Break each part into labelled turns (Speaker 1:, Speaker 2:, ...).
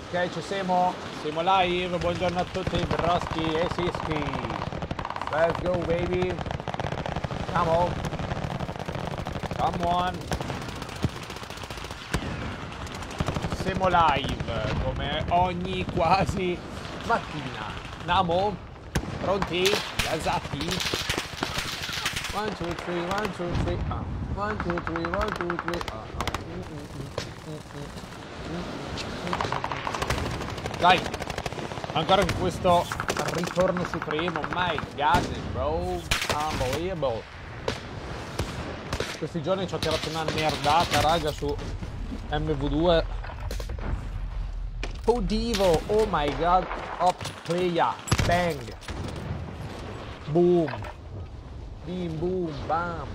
Speaker 1: Ok, ci siamo live, buongiorno a tutti, broschi e sischi. Let's go baby. Come on. Come on. Siamo live, come ogni quasi mattina. Namo? Pronti? Gasati? 1, 2, 3, 1, 2, 3, 1, 2, 3, 1, 2, 3, Dai, ancora con questo ritorno supremo, my god, bro, unbelievable. Questi giorni ci ho tirato una nerdata, raga, su MV2. Podivo, oh my god, up player, bang, boom, bim boom, bam.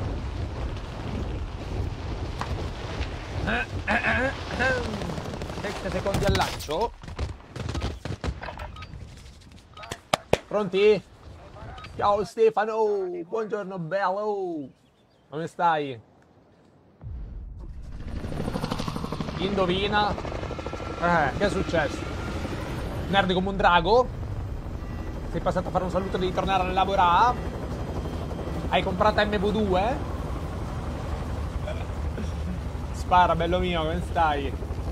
Speaker 1: 7 secondi al lancio. Pronti? Ciao Stefano, buongiorno bello. Come stai? Indovina. Che è successo? Nerdi come un drago? Sei passato a fare un saluto e devi tornare a lavorare? Hai comprato MV2? Spara, bello mio, come stai?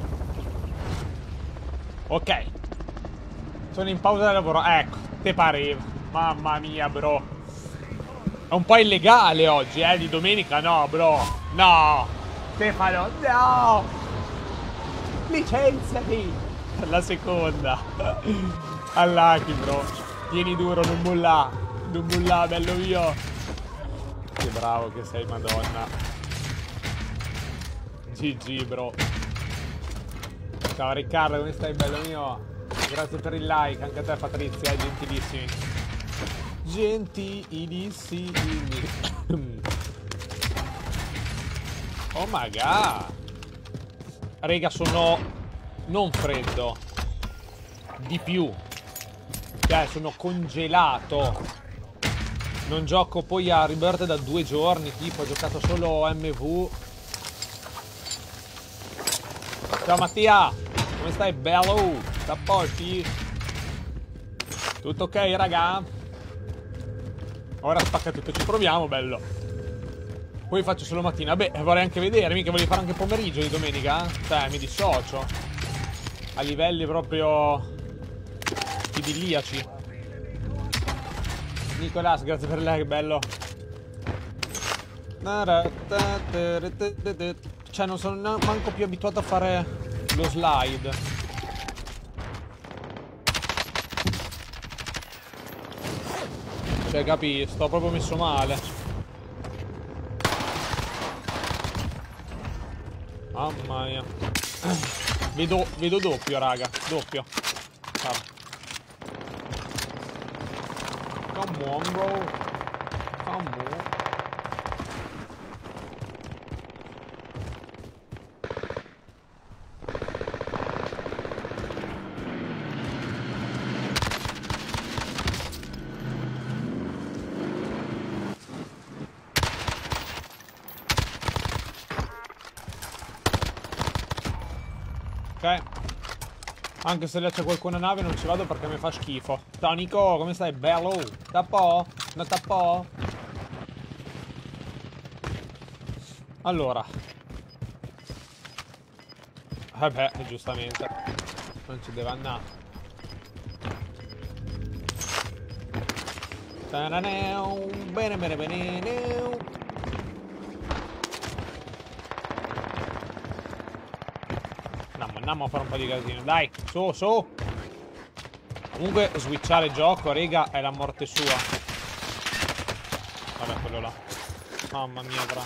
Speaker 1: Ok. Sono in pausa da lavoro. Ecco, te pareva. Mamma mia, bro. È un po' illegale oggi, di domenica no, bro. No. Stefano, no. Licenziati. La seconda. All'Aki, bro. Tieni duro, non mollà. Non mollà, bello mio. Che bravo che sei, madonna. GG, bro. Ciao Riccardo, come stai, bello mio? Grazie per il like, anche a te Patrizia, gentilissimi. Gentilissimi. Oh my god. Rega, sono non freddo. Di più. Cioè, sono congelato. Non gioco poi a Rebirth da 2 giorni, tipo, ho giocato solo MV. Ciao Mattia, come stai bello? Sta a posti? Tutto ok raga? Ora spacca tutto, ci proviamo bello. Poi faccio solo mattina. Beh, vorrei anche vedere, mica voglio fare anche pomeriggio di domenica? Cioè, mi dissocio. A livelli proprio idilliaci. Nicolas, grazie per il like, bello. Cioè, non sono manco più abituato a fare lo slide. Cioè, capi? Sto proprio messo male. Mamma mia. Vedo doppio, raga. Doppio. Come on, bro. Come on. Ok. Anche se là c'è qualcuno a nave non ci vado perché mi fa schifo. Ciao Nico, come stai? Bello? Tappo? No tappo? Allora. Vabbè, giustamente. Non ci deve andare. Bene, bene, bene. Andiamo a fare un po' di casino. Dai, su. Comunque switchare gioco, rega, è la morte sua. Vabbè, quello là. Mamma mia, bra.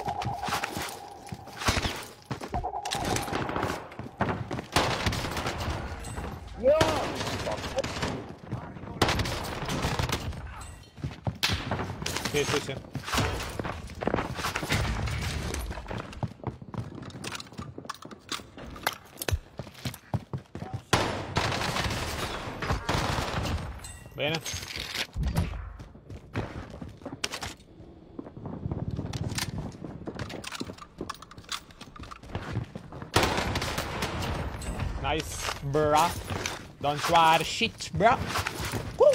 Speaker 1: Sì. Bene. Nice, bruh. Don't try shit, bruh. Woo.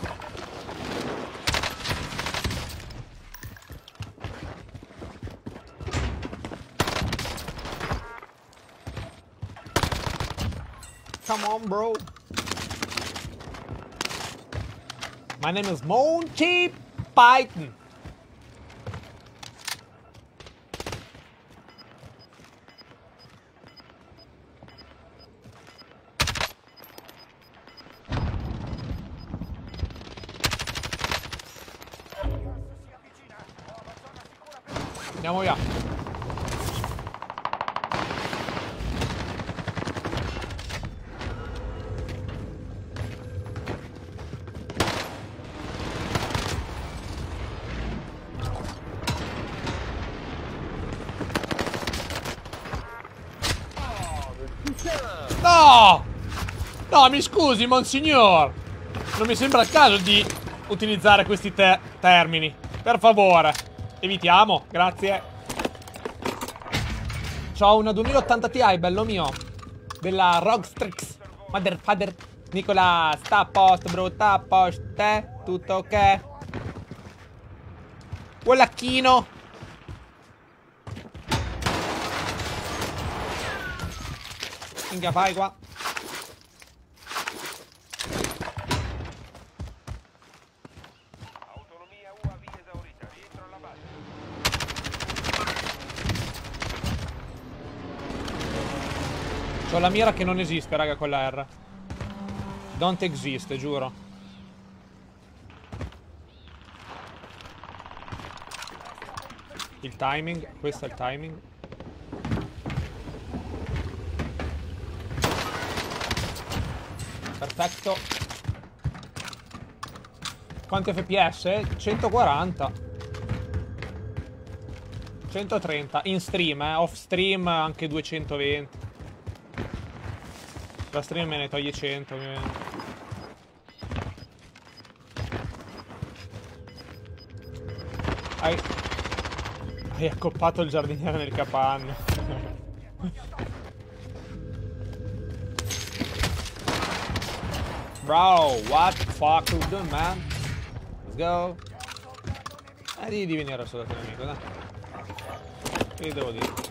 Speaker 1: Come on, bro. My name is Monty Python. Andiamo via. No! No, mi scusi, monsignor. Non mi sembra il caso di utilizzare questi termini. Per favore, evitiamo, grazie. C'ho una 2080 Ti, bello mio. Della Rogstrix. Motherfather. Nicola, sta a posto, bro, sta a posto. Te? Tutto ok? Polacchino. Minchia, fai qua.
Speaker 2: Autonomia UAV esaurita, rientro alla base.
Speaker 1: C'ho la mira che non esiste, raga, con la R. Don't exist, giuro. Il timing, questo è il timing. Perfetto. Quanti FPS? 140. 130. In stream, off stream anche 220. La stream me ne toglie 100, ovviamente. Hai accoppato il giardiniere nel capanno. Bro, what the fuck you doing, man? Let's go. Di venire solo da nemico, dai. Che gli devo dire?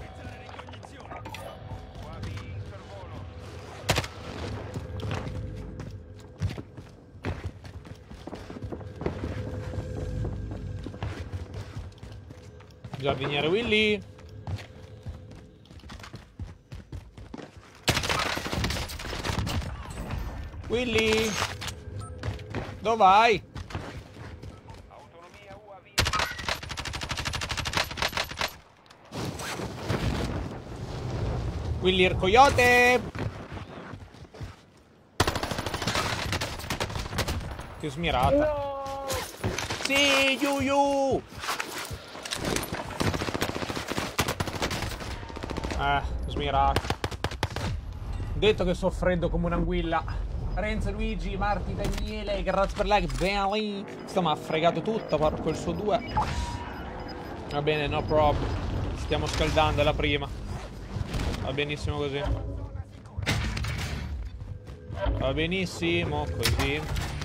Speaker 1: Giardiniere Willy. Willy, dove vai?
Speaker 2: Autonomia UAV.
Speaker 1: Willy il coyote. Che smirata.
Speaker 2: No!
Speaker 1: Sì, Yuyu. Smirata. Detto che sto freddo come un'anguilla. Renzo, Luigi, Marti, Daniele, grazie per like, belli. Sto mi ha fregato tutto, porco il suo 2. Va bene, no problem. Stiamo scaldando la prima. Va benissimo così. Va benissimo così.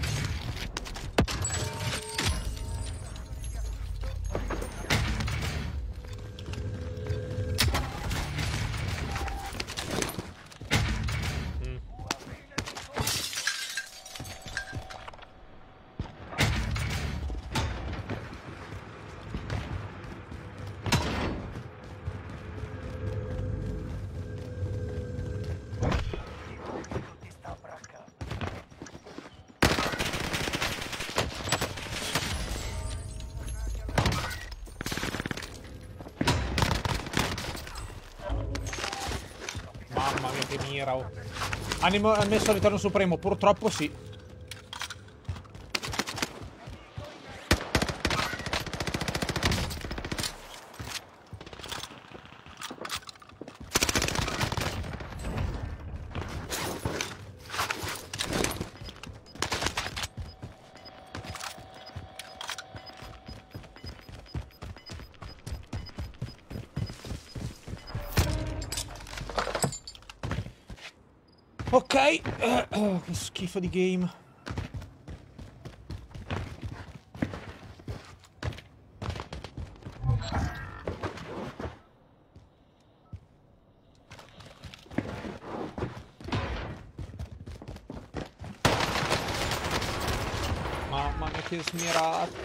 Speaker 1: Mamma mia che mira, oh. Hanno messo il ritorno supremo, purtroppo sì. Ok. Che schifo di game. Mamma mia che smirato.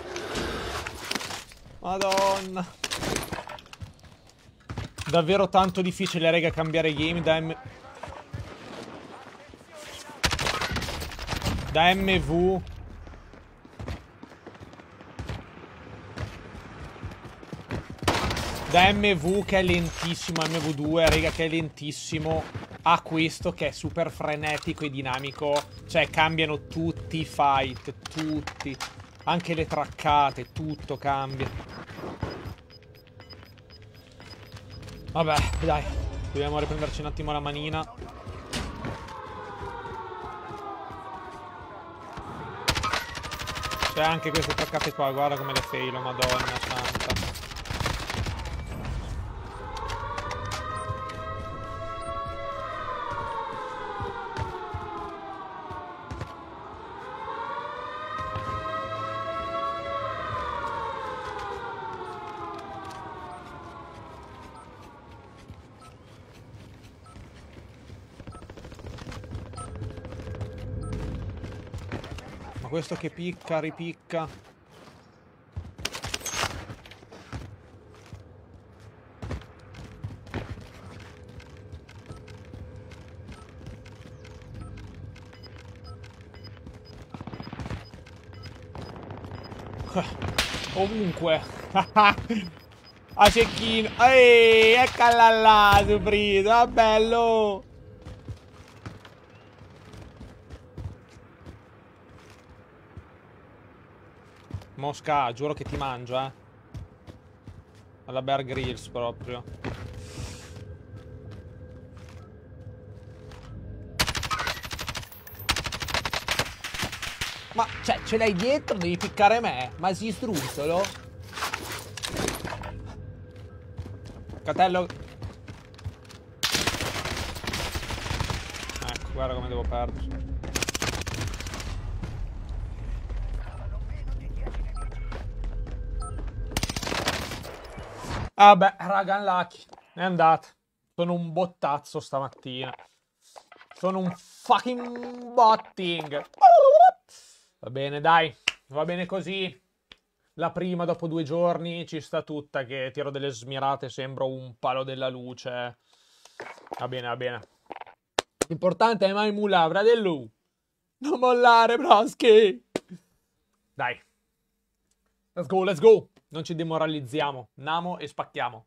Speaker 1: Madonna. Davvero tanto difficile, raga, cambiare game da MV. Da MV che è lentissimo, MV2, raga, che è lentissimo, a questo che è super frenetico e dinamico. Cioè, cambiano tutti i fight, tutti. Anche le traccate, tutto cambia. Vabbè, dai. Dobbiamo riprenderci un attimo la manina. C'è anche queste traccate qua, guarda come le failo, madonna santa. Questo che picca, ripicca. Ovunque. A cecchino. Ehi, eccola là, sorpresa, bello. Mosca, giuro che ti mangio, alla Bear Grylls proprio. Ma, cioè, ce l'hai dietro, devi piccare me? Ma si struzzolo? Catello. Ecco, guarda come devo perdere. Ah beh, raga, unlucky. È andata. Sono un bottazzo stamattina. Sono un fucking botting. Va bene, dai. Va bene così. La prima dopo 2 giorni ci sta tutta che tiro delle smirate, sembro un palo della luce. Va bene, va bene. L'importante è mai mula, fratello. Non mollare, broschi. Dai. Let's go, let's go. Non ci demoralizziamo. Namo e spacchiamo.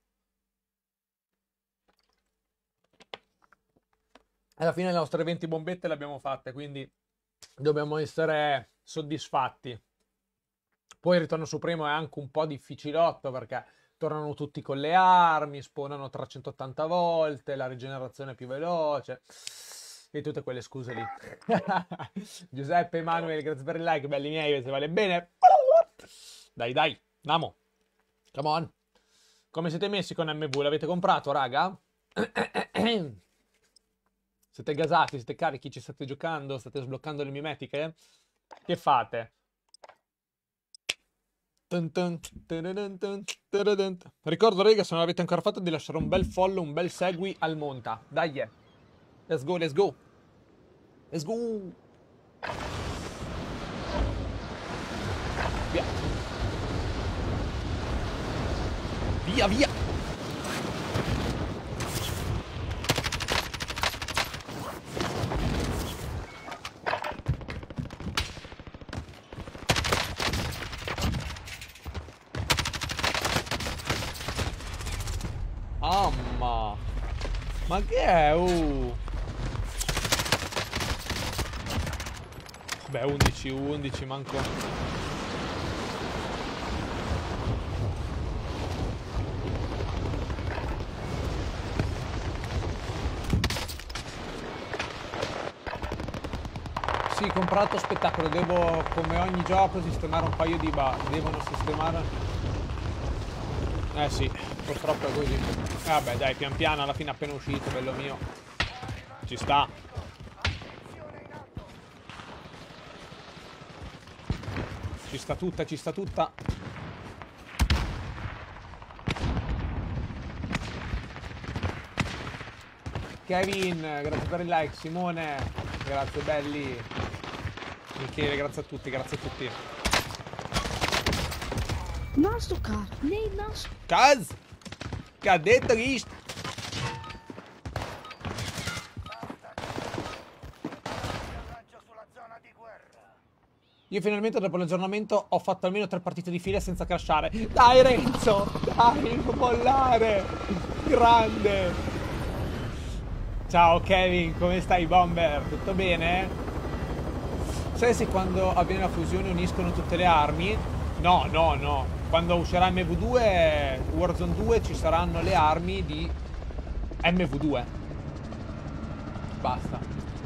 Speaker 1: Alla fine le nostre 20 bombette le abbiamo fatte, quindi dobbiamo essere soddisfatti. Poi il ritorno supremo è anche un po' difficilotto perché tornano tutti con le armi, spawnano 380 volte, la rigenerazione è più veloce e tutte quelle scuse lì. Giuseppe, Emanuele, grazie per il like, belli miei, se vale bene. Dai, dai. Namo, come on. Come siete messi con MV? L'avete comprato, raga? Siete gasati, siete carichi, ci state giocando, state sbloccando le mimetiche? Che fate? Ricordo, raga, se non l'avete ancora fatto, di lasciare un bel follow, un bel segui al monta. Dai, let's go, let's go. Let's go. Via. Via, via! Mamma! Ma che è? Beh, 11, manco... Sì, comprato spettacolo, devo come ogni gioco sistemare un paio di bug, devono sistemare... sì, purtroppo è così. Vabbè dai, pian piano, alla fine appena uscito, bello mio. Ci sta. Ci sta tutta, ci sta tutta. Kevin, grazie per il like. Simone, grazie belli. Michele, grazie a tutti, grazie a tutti.
Speaker 3: Naast elkaar. Nee, naast.
Speaker 1: Kaz! Che ha detto che... Io finalmente dopo l'aggiornamento ho fatto almeno 3 partite di fila senza crashare. Dai Renzo! Dai, non mollare! Grande! Ciao Kevin, come stai Bomber? Tutto bene? Sai se quando avviene la fusione uniscono tutte le armi? No, no, no. Quando uscirà MV2, Warzone 2, ci saranno le armi di MV2. Basta.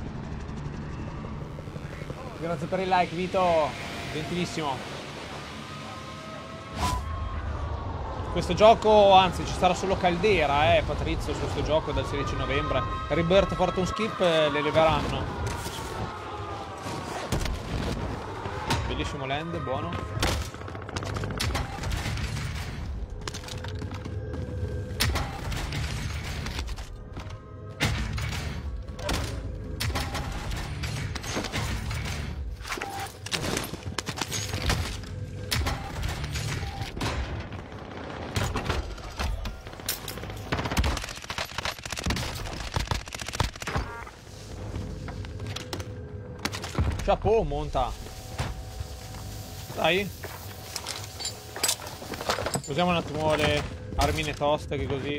Speaker 1: Grazie per il like, Vito. Gentilissimo. Questo gioco, anzi, ci sarà solo Caldera, Patrizio, su questo gioco dal 16 novembre. Rebirth porta un skip, le leveranno. Bellissimo land, buono. Chapeau, monta. Dai. Usiamo un attimo le armine toste che così.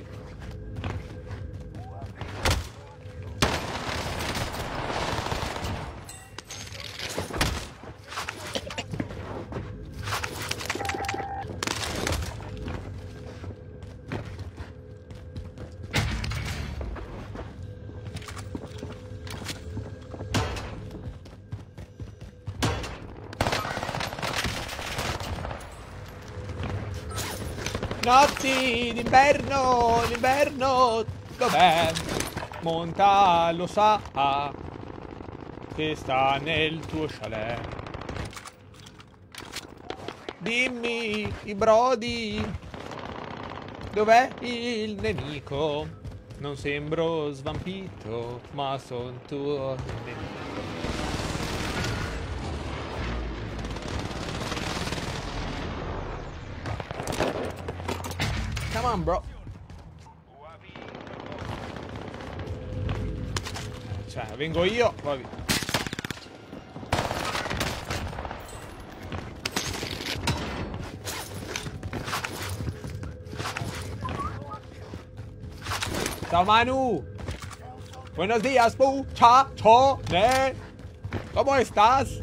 Speaker 1: Notti d'inverno, l'inverno, dov'è? Monta lo sa che sta nel tuo chalet. Dimmi, i brodi, dov'è il nemico? Non sembro svampito, ma son tuo nemico. Come on, bro. Cioè, vengo io, poi... Ciao Manu. Buenos días, muchachone. ¿Cómo estás?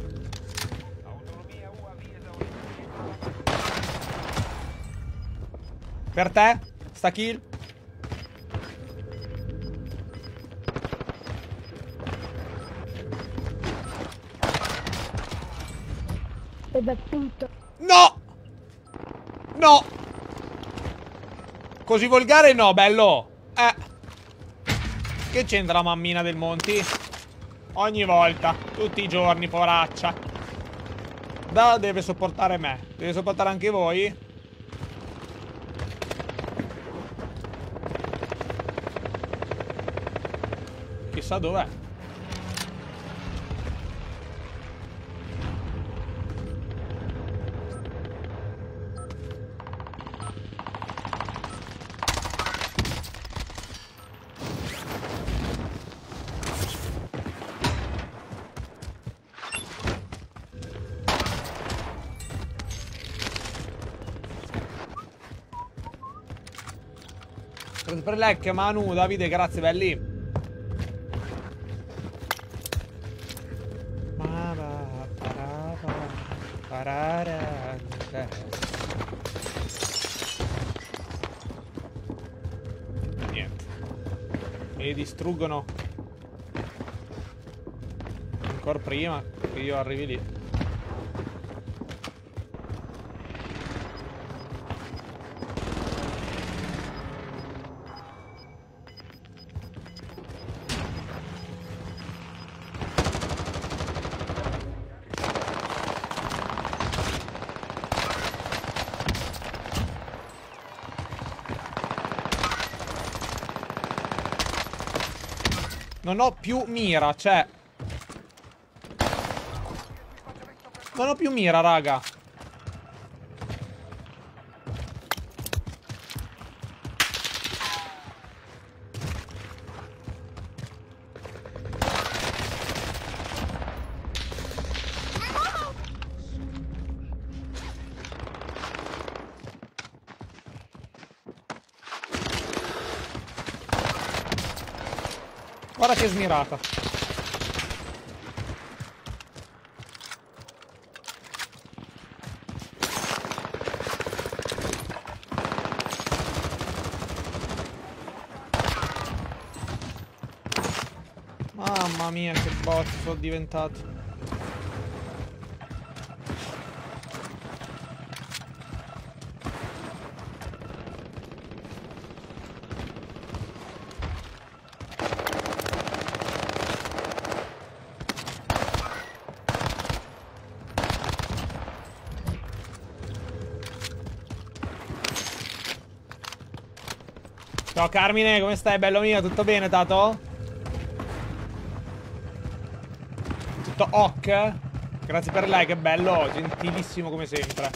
Speaker 1: Per te, sta kill.
Speaker 3: E beh, punto.
Speaker 1: No! No! Così volgare no, bello. Che c'entra la mammina del Monti? Ogni volta, tutti i giorni, poveraccia. Da deve sopportare me. Deve sopportare anche voi? Chissà dov'è. Grazie per il like, Manu, Davide, grazie belli. Niente. Mi distruggono ancora prima che io arrivi lì. Non ho più mira, cioè. Non ho più mira, raga. Guarda che smirata. Mamma mia, che bot sono diventato. Ciao Carmine, come stai, bello mio? Tutto bene, Tato? Tutto ok? Grazie per il like, è bello, gentilissimo come sempre.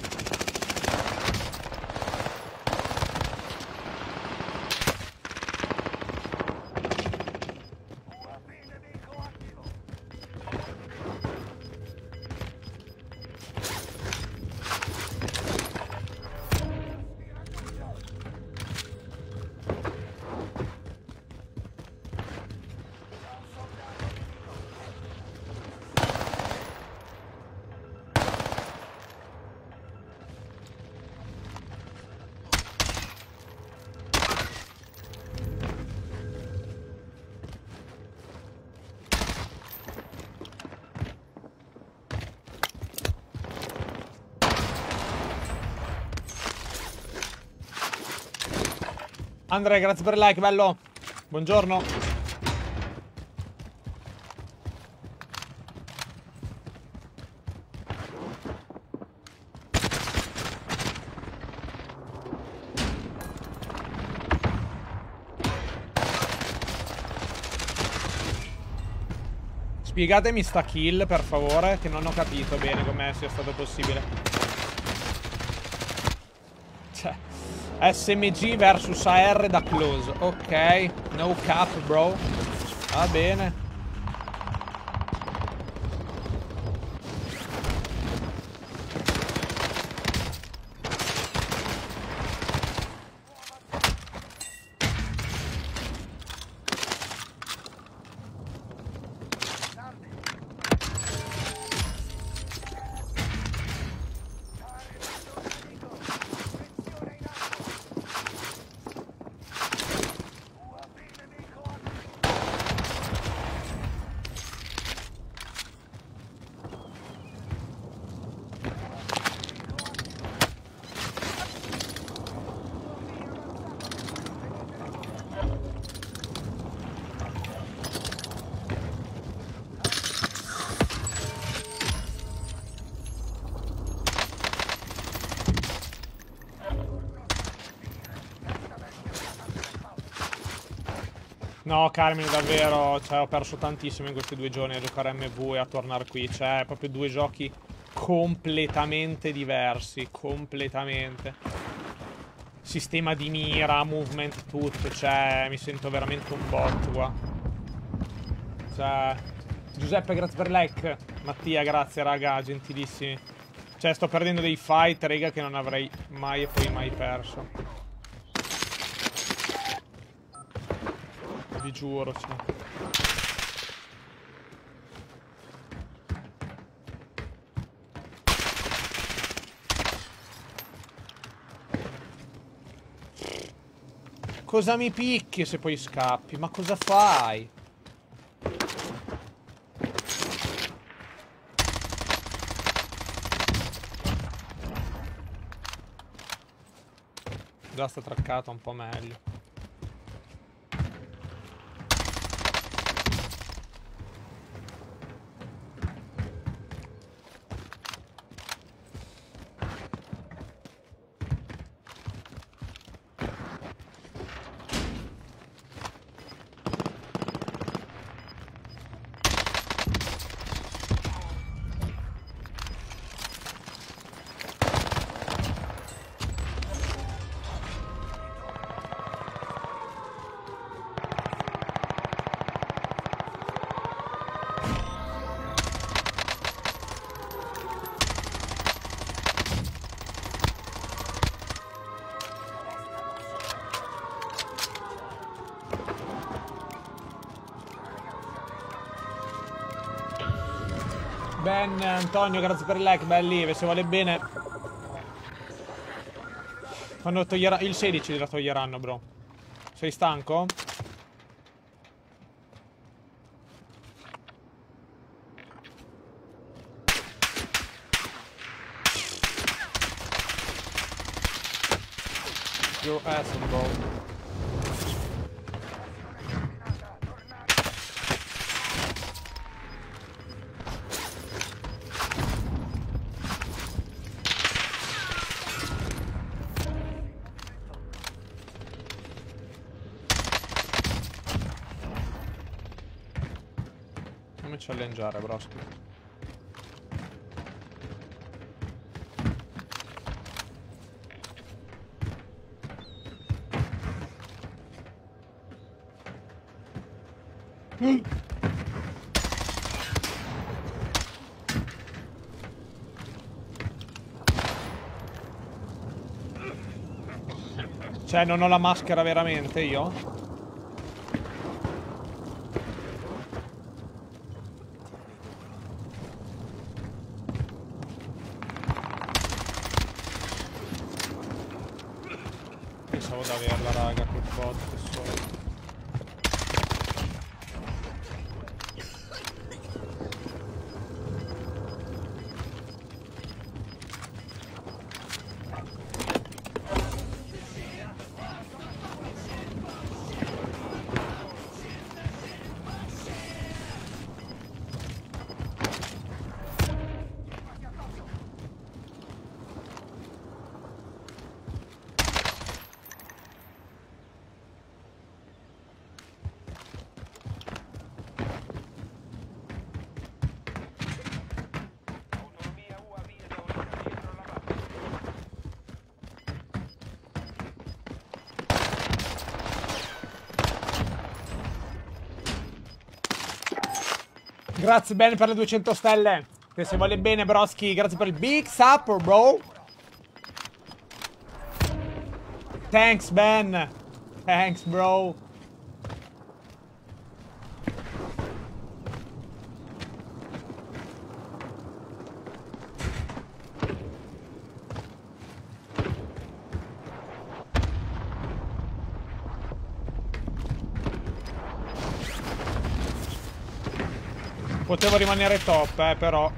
Speaker 1: Andrea, grazie per il like, bello. Buongiorno. Spiegatemi sta kill, per favore, che non ho capito bene come sia stato possibile. Cioè, SMG versus AR da close. Ok, no cap, bro. Va bene. No, Carmine, davvero, cioè, ho perso tantissimo in questi 2 giorni a giocare MV e a tornare qui. Cioè, proprio 2 giochi completamente diversi, completamente. Sistema di mira, movement, tutto, cioè, mi sento veramente un bot qua. Cioè, Giuseppe, grazie per like. Mattia, grazie, raga, gentilissimi. Cioè, sto perdendo dei fight, raga, che non avrei mai e poi mai perso. Vi giuro, cioè. Cosa mi picchi se poi scappi? Ma cosa fai? Già sta traccata un po' meglio. Ben, Antonio, grazie per il like, belli, se vuole bene. Quando toglierà... Il 16 la toglieranno, bro. Sei stanco? Your ass, bro. Non mi challengeare, broschi. Cioè, non ho la maschera veramente io? Pensavo di averla, raga, quel bot che solo.
Speaker 2: Autonomia UAV esaurita, rientro alla base.
Speaker 1: Grazie Ben per le 200 stelle. Che se vuole bene, broschi. Grazie per il big supper, bro. Thanks, Ben. Thanks, bro. Potevo rimanere top, però.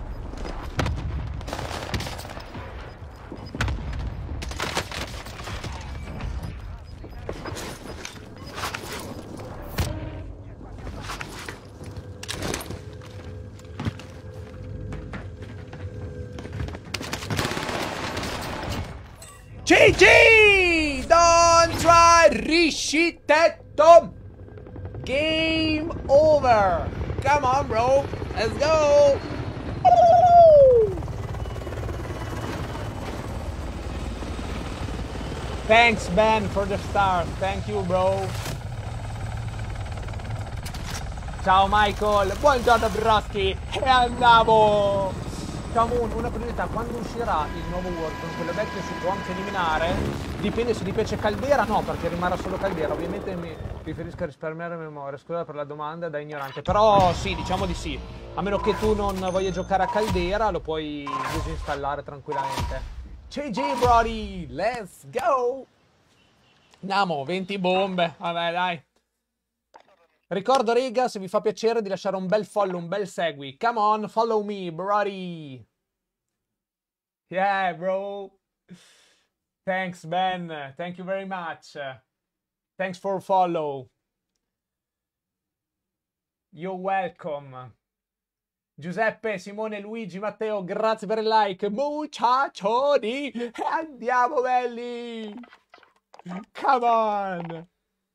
Speaker 1: GG! Don't try Rishitetto! Game over! Come on, bro! Let's go! Thanks, Ben, for the stars. Thank you, bro. Ciao, Michael. Buongiorno, Broschi. E andiamo! Come on, una curiosità, quando uscirà il nuovo Warzone, quello vecchio si può anche eliminare? Dipende se ti piace Caldera, no, perché rimarrà solo Caldera. Ovviamente mi riferisco a risparmiare memoria, scusa per la domanda da ignorante. Però sì, diciamo di sì. A meno che tu non voglia giocare a Caldera, lo puoi disinstallare tranquillamente. GG, Brody, let's go! Andiamo, 20 bombe, vabbè dai. Ricordo, rega, se vi fa piacere di lasciare un bel follow, un bel segui. Come on, follow me, Brody. Yeah, bro. Thanks, Ben. Thank you very much. Thanks for follow. You're welcome. Giuseppe, Simone, Luigi, Matteo, grazie per il like. Mucciaccioni. E andiamo, belli. Come on.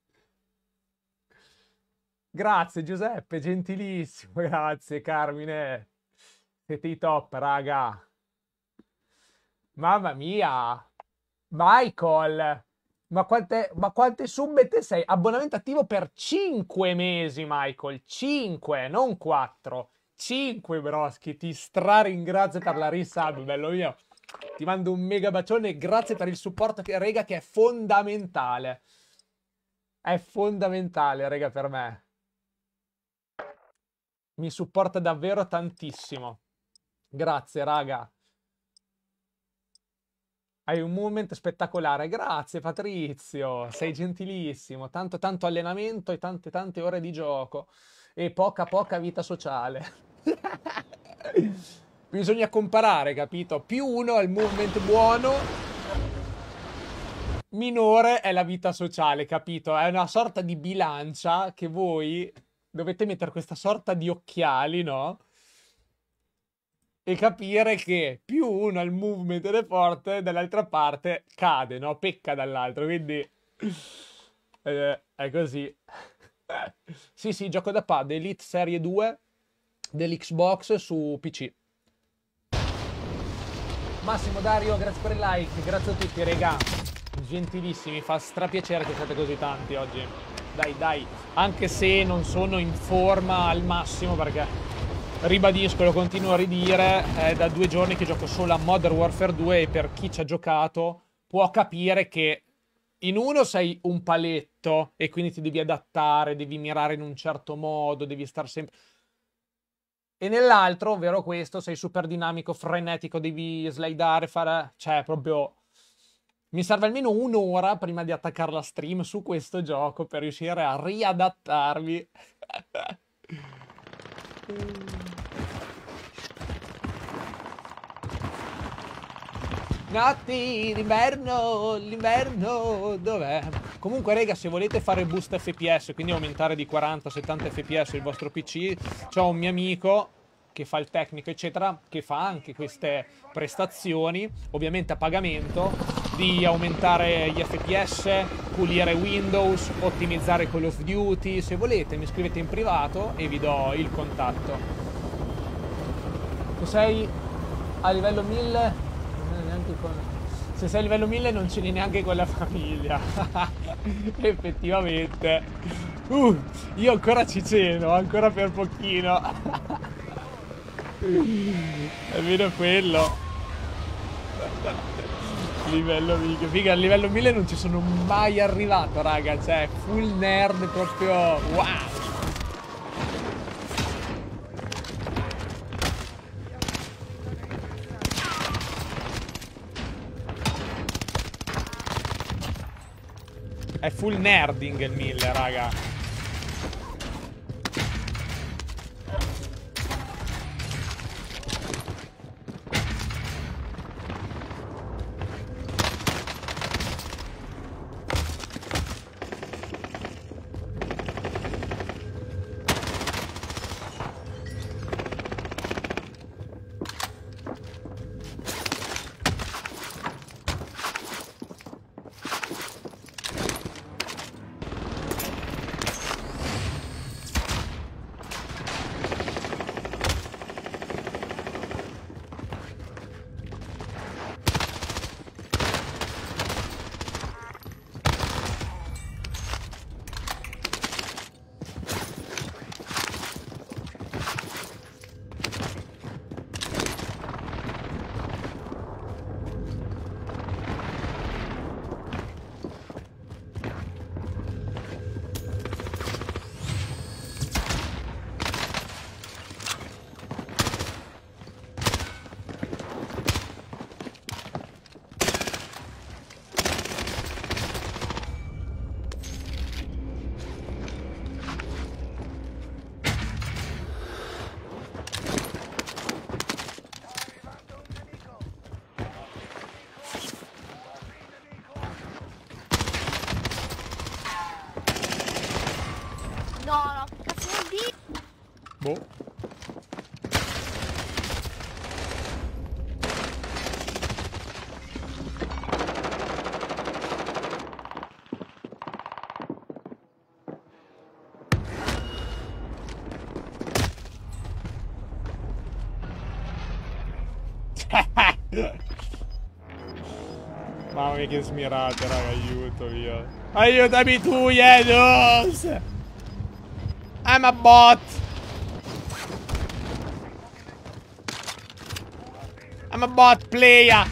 Speaker 1: Grazie, Giuseppe, gentilissimo. Grazie, Carmine. Siete i top, raga. Mamma mia. Michael. Ma quante summette sei? Abbonamento attivo per 5 mesi, Michael. 5, non 4. 5, broschi. Ti straringrazio per la resub, bello mio. Ti mando un mega bacione e grazie per il supporto, rega, che è fondamentale. È fondamentale, rega, per me. Mi supporta davvero tantissimo. Grazie, raga. Hai un movement spettacolare. Grazie, Patrizio. Sei gentilissimo. Tanto, tanto allenamento e tante, tante ore di gioco. E poca, poca vita sociale. Bisogna comparare, capito? Più uno ha il movement buono, minore è la vita sociale, capito? È una sorta di bilancia che voi dovete mettere questa sorta di occhiali, no? E capire che più uno ha il movement ed è forte, dall'altra parte cade, no? Pecca dall'altro, quindi è così. Sì, sì, gioco da pad, Elite Serie 2 dell'Xbox su PC. Massimo Dario, grazie per il like, grazie a tutti, regà. Gentilissimi, fa strapiacere che siate così tanti oggi. Dai, dai, anche se non sono in forma al massimo perché, ribadisco, lo continuo a ridire, è da 2 giorni che gioco solo a Modern Warfare 2 e per chi ci ha giocato può capire che in uno sei un paletto e quindi ti devi adattare, devi mirare in un certo modo, devi star sempre... E nell'altro, ovvero questo, sei super dinamico, frenetico, devi slidare, fare... Cioè, proprio... Mi serve almeno un'ora prima di attaccare la stream su questo gioco per riuscire a riadattarmi. Notti, l'inverno, dov'è? Comunque, raga, se volete fare boost FPS, quindi aumentare di 40-70 FPS il vostro PC, c'ho un mio amico che fa il tecnico, eccetera, che fa anche queste prestazioni, ovviamente a pagamento, di aumentare gli FPS, pulire Windows, ottimizzare Call of Duty. Se volete, mi scrivete in privato e vi do il contatto. Se sei a livello 1000... Se sei a livello 1000 non ce n'è neanche con la famiglia. Effettivamente. Io ancora ci ceno, ancora per pochino. Almeno quello. Livello 1000. Figa, al livello 1000 non ci sono mai arrivato, raga. Cioè, full nerd proprio. Wow. È full nerding il 1000, raga.
Speaker 3: No, cazzo vuol dire?
Speaker 1: Boh. Mamma mia che smirate, raga, aiuto io. Aiutami tu, Jesus! I'm a bot! I'm a bot player!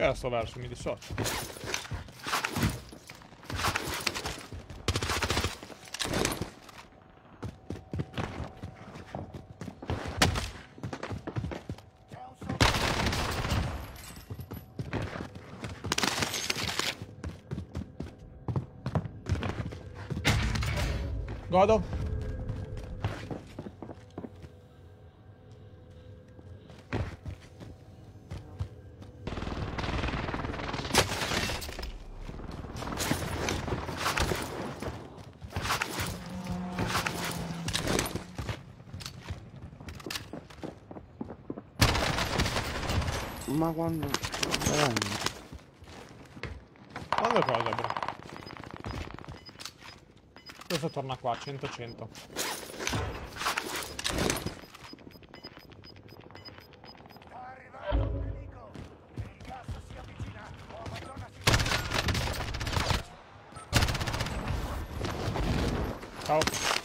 Speaker 1: Che era sto verso? Mi dissocio. Godo.
Speaker 4: Ma quando...
Speaker 1: Quando cosa, bro? Questo torna qua, 100-100.
Speaker 2: Sta arrivando un nemico. Il gas si avvicina. Nuova zona sicura.
Speaker 1: Ciao.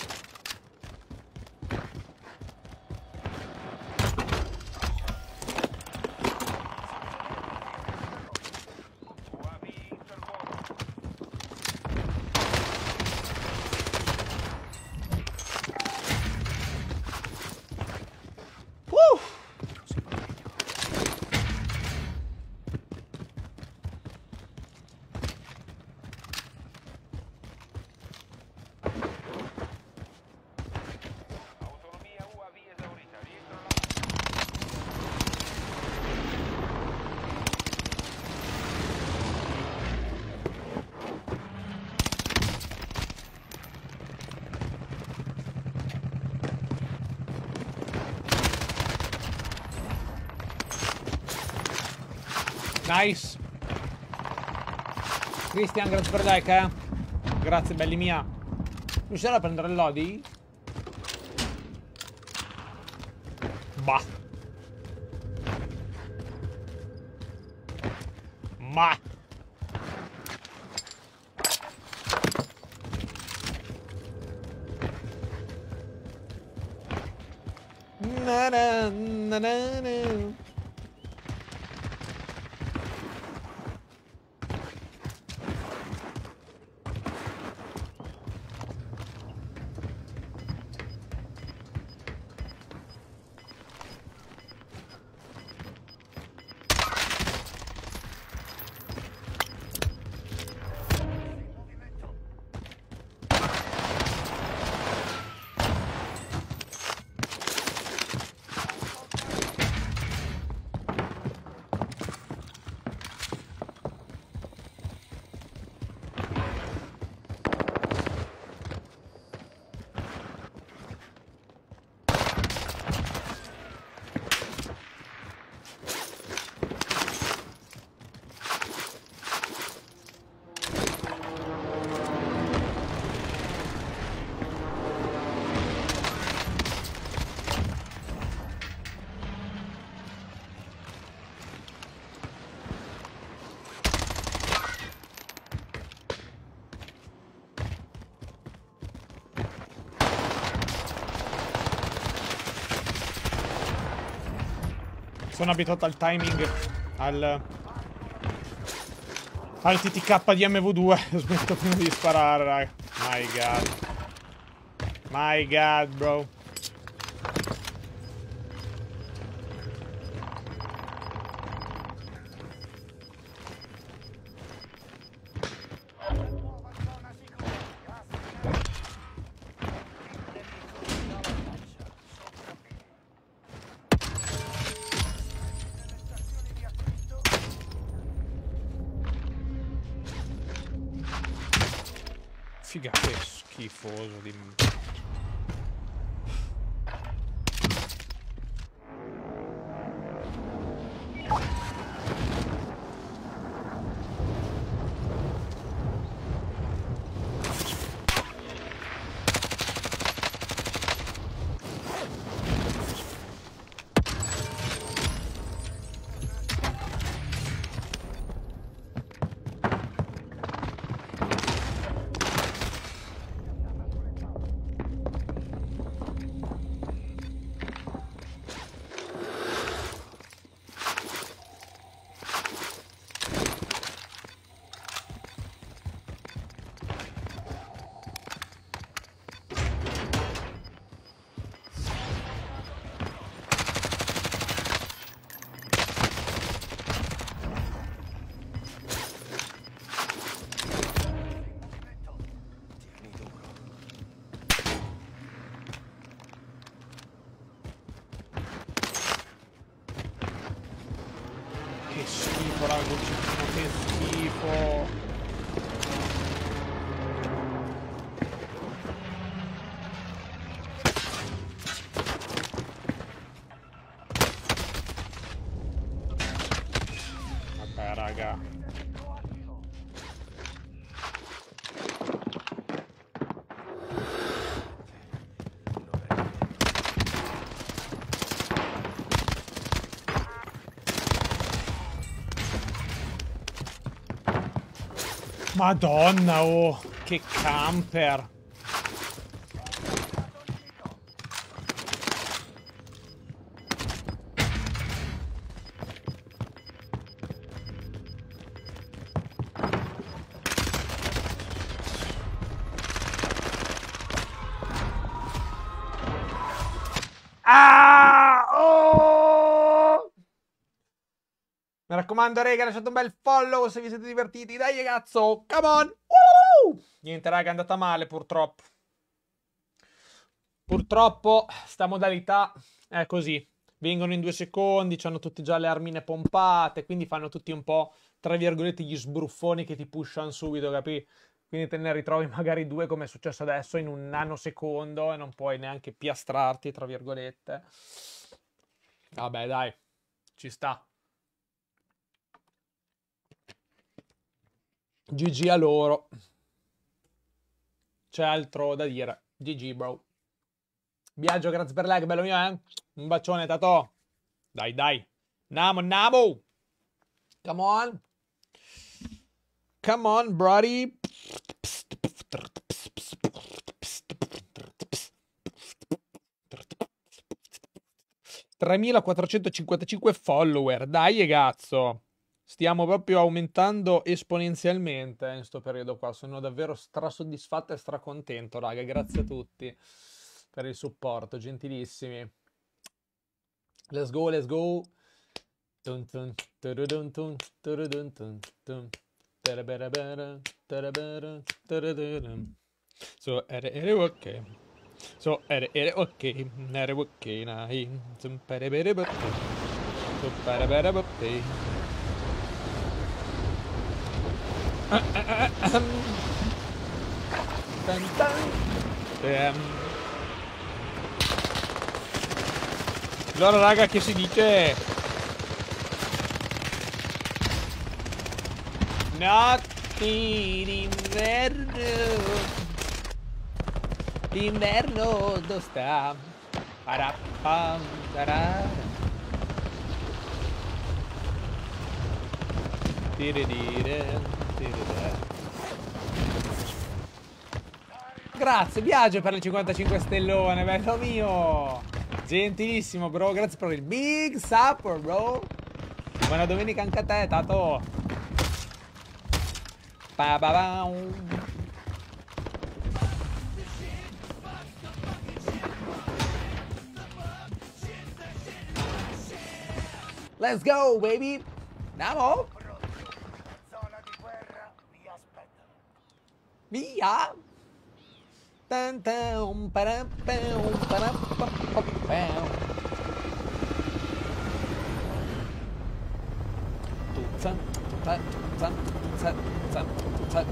Speaker 2: UAV intervolo. Autonomia UAV esaurita. Rientro alla
Speaker 1: Nice. Christian, grazie per like, eh. Grazie, belli mia. Riuscirò a prendere il Lodi? Bah. Ma. Na na na na na. Sono abituato al timing, al TTK di MV2. Smetto prima di sparare, raga. My god. My god, bro.
Speaker 2: nuova zona sicura. Gas nelle stazioni di acquisto.
Speaker 1: Figa, che schifoso di... schifo, raga, che schifo. Vabbè, raga. Madonna, oh, che camper. Ah! Oh! Mi raccomando, raga, lasciate un bel follow se vi siete divertiti. Dai, ragazzo, come on! Niente, raga, è andata male, purtroppo. Purtroppo, sta modalità è così. Vengono in 2 secondi, hanno tutti già le armine pompate, quindi fanno tutti un po', tra virgolette, gli sbruffoni che ti pushano subito, capì? Quindi te ne ritrovi magari 2, come è successo adesso, in un nanosecondo e non puoi neanche piastrarti, tra virgolette. Vabbè, dai, ci sta. GG a loro. C'è altro da dire. GG, bro. Viaggio, grazie per like, bello mio, eh. Un bacione, Tato. Dai, dai. Namo, Namo. Come on. Come on, brody. 3455 follower. Dai, ragazzo. Stiamo proprio aumentando esponenzialmente in sto periodo qua. Sono davvero strasoddisfatto e stracontento, raga. Grazie a tutti per il supporto, gentilissimi. Let's go, let's go. So, ok. So, ok. Ok, nai. So, allora, raga, che si dice? Notti d'inverno. L'inverno dove sta? Parapam, tarara. Grazie, Biagio, per le 55 stellone, bello mio. Gentilissimo, bro. Grazie per il big support, bro. Buona domenica anche a te, Tato. Pa ba ba. Let's go, baby. Andiamo.
Speaker 2: Zona di guerra vi aspettano.
Speaker 1: Via. Tan tan param pam param pam pam. Tuzan, tuzan, tuzan, tuzan, tuzan, tuzan.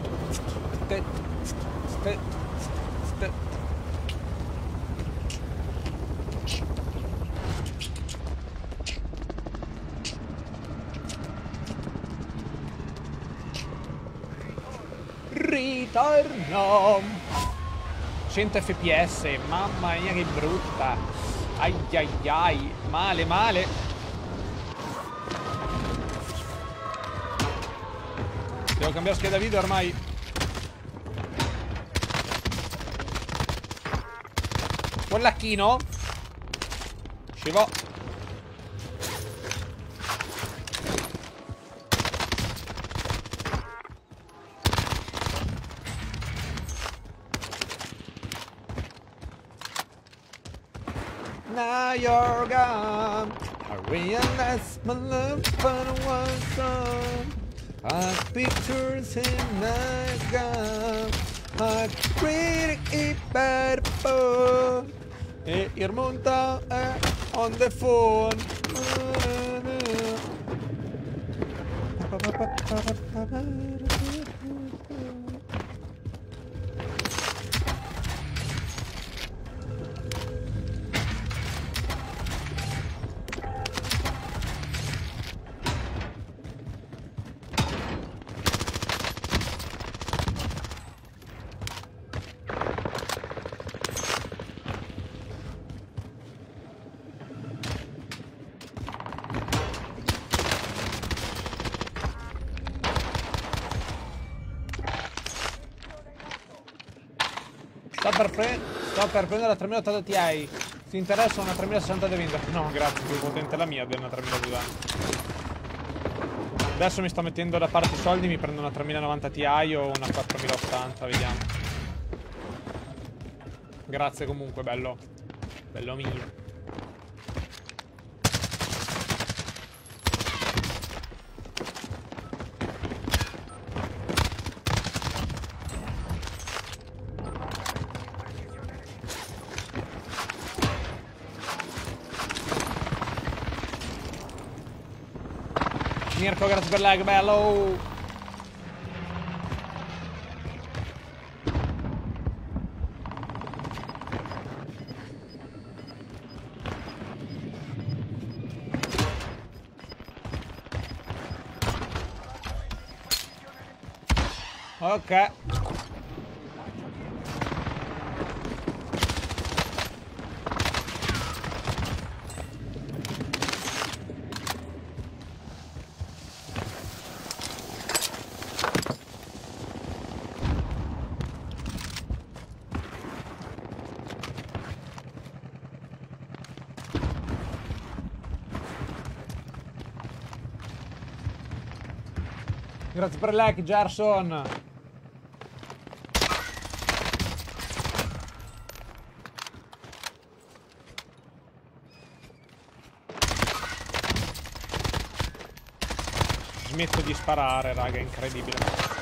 Speaker 1: Ritorno. 100 fps, mamma mia che brutta. Ai ai ai, male male. Devo cambiare scheda video ormai. Buon lacchino. Scivo. Now you're gone. I realize my love for was gone. I pictures in the gone. I created it bad phone. E il monta è on the phone. Sto per prendere la 3080 Ti. Ti interessa una 3060 di Windows? No, grazie, più potente la mia della 3020. Adesso mi sto mettendo da parte i soldi, mi prendo una 3090 Ti o una 4080, vediamo. Grazie comunque, bello. Bello mio. Mirko, grazie per lag, bello! Ok. Grazie per il like, Gerson. Smetto di sparare, raga, è incredibile.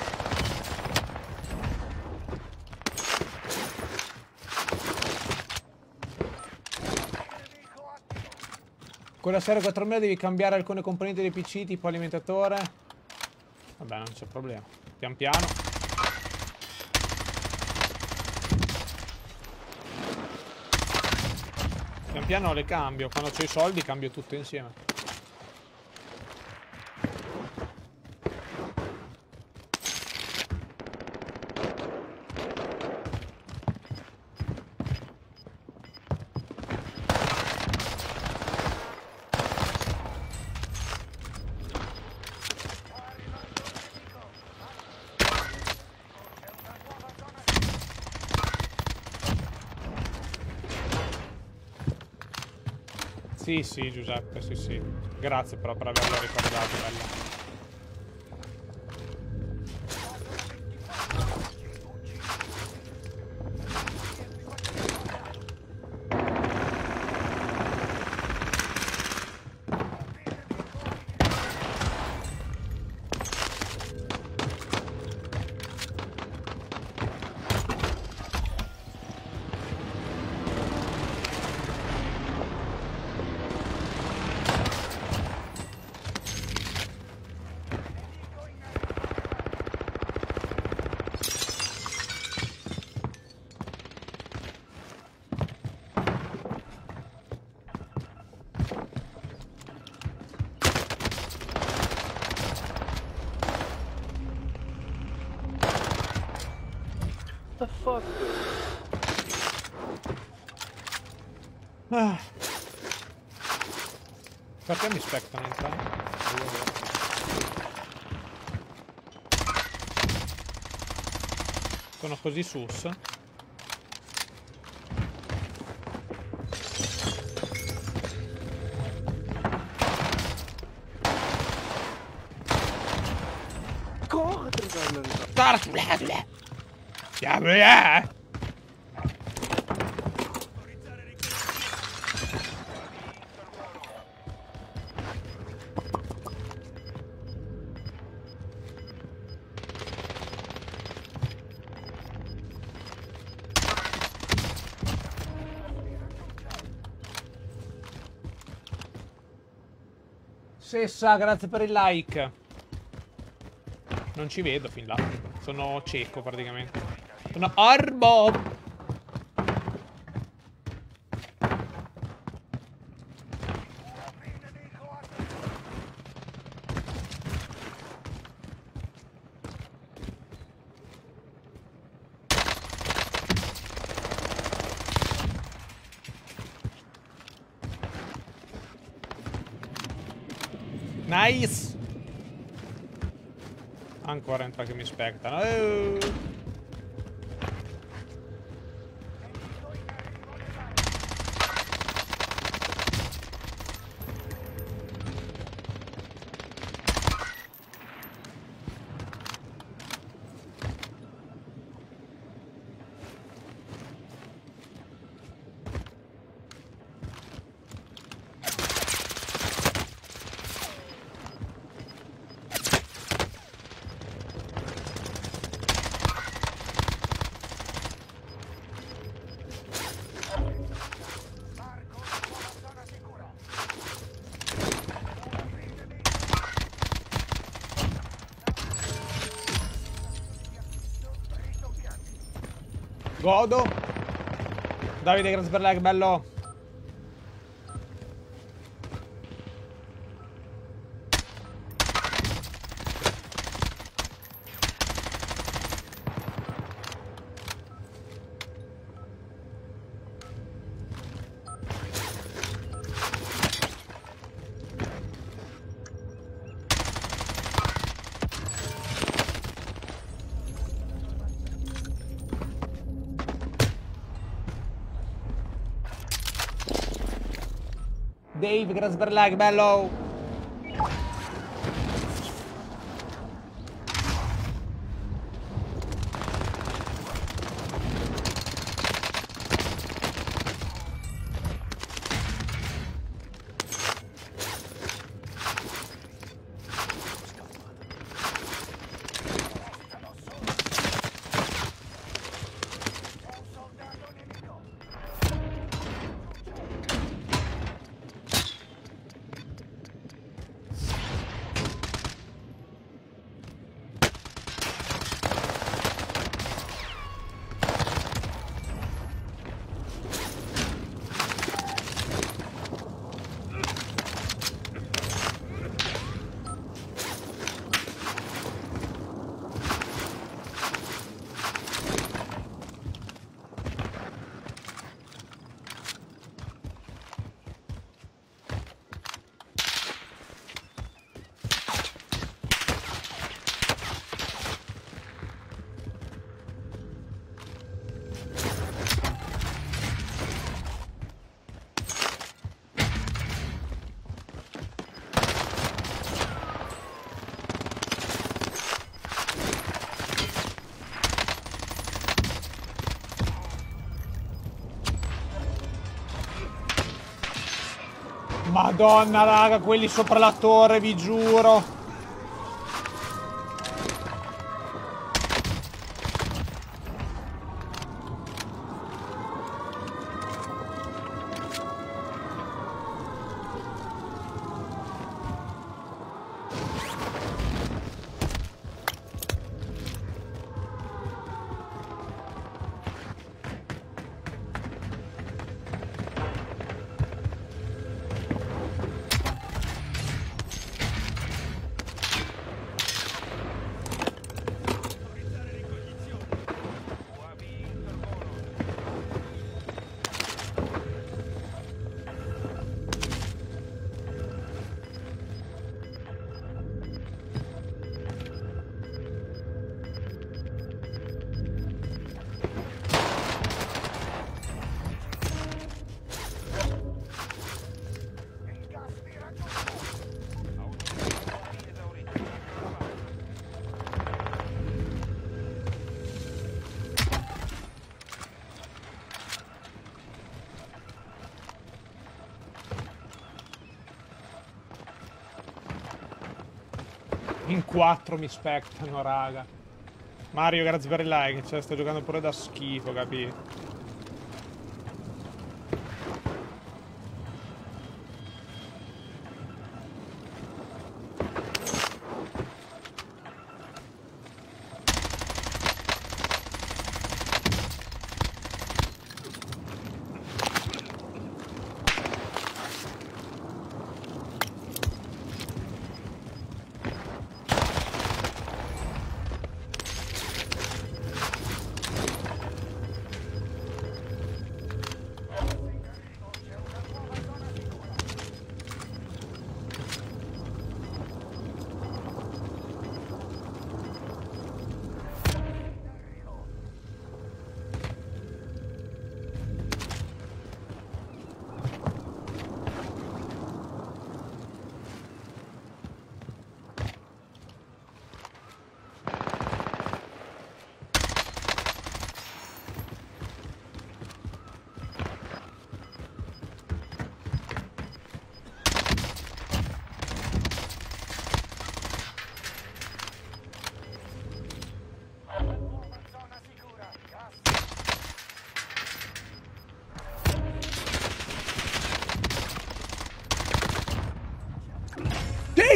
Speaker 1: Con la serie 4000 devi cambiare alcune componenti dei PC, tipo alimentatore. Vabbè, non c'è problema. Pian piano. Pian piano le cambio. Quando ho i soldi cambio tutto insieme. Sì, sì, Giuseppe, sì, sì. Grazie però per averlo ricordato, bello.
Speaker 4: The fuck?
Speaker 1: Ah. Perché mi spettano entrambi? Sono così sus.
Speaker 4: Corre, Tremendous!
Speaker 1: Ja, ja. Sessa, grazie per il like. Non ci vedo fin là. Sono cieco praticamente. Sono orbo. Nice. Ancora entra che mi spectano. Godo. Davide, grazie per like, bello. Dave, grazie per like, bello. Madonna, raga, quelli sopra la torre, vi giuro. In 4 mi spectano, raga. Mario, grazie per il like. Cioè, sto giocando pure da schifo, capito?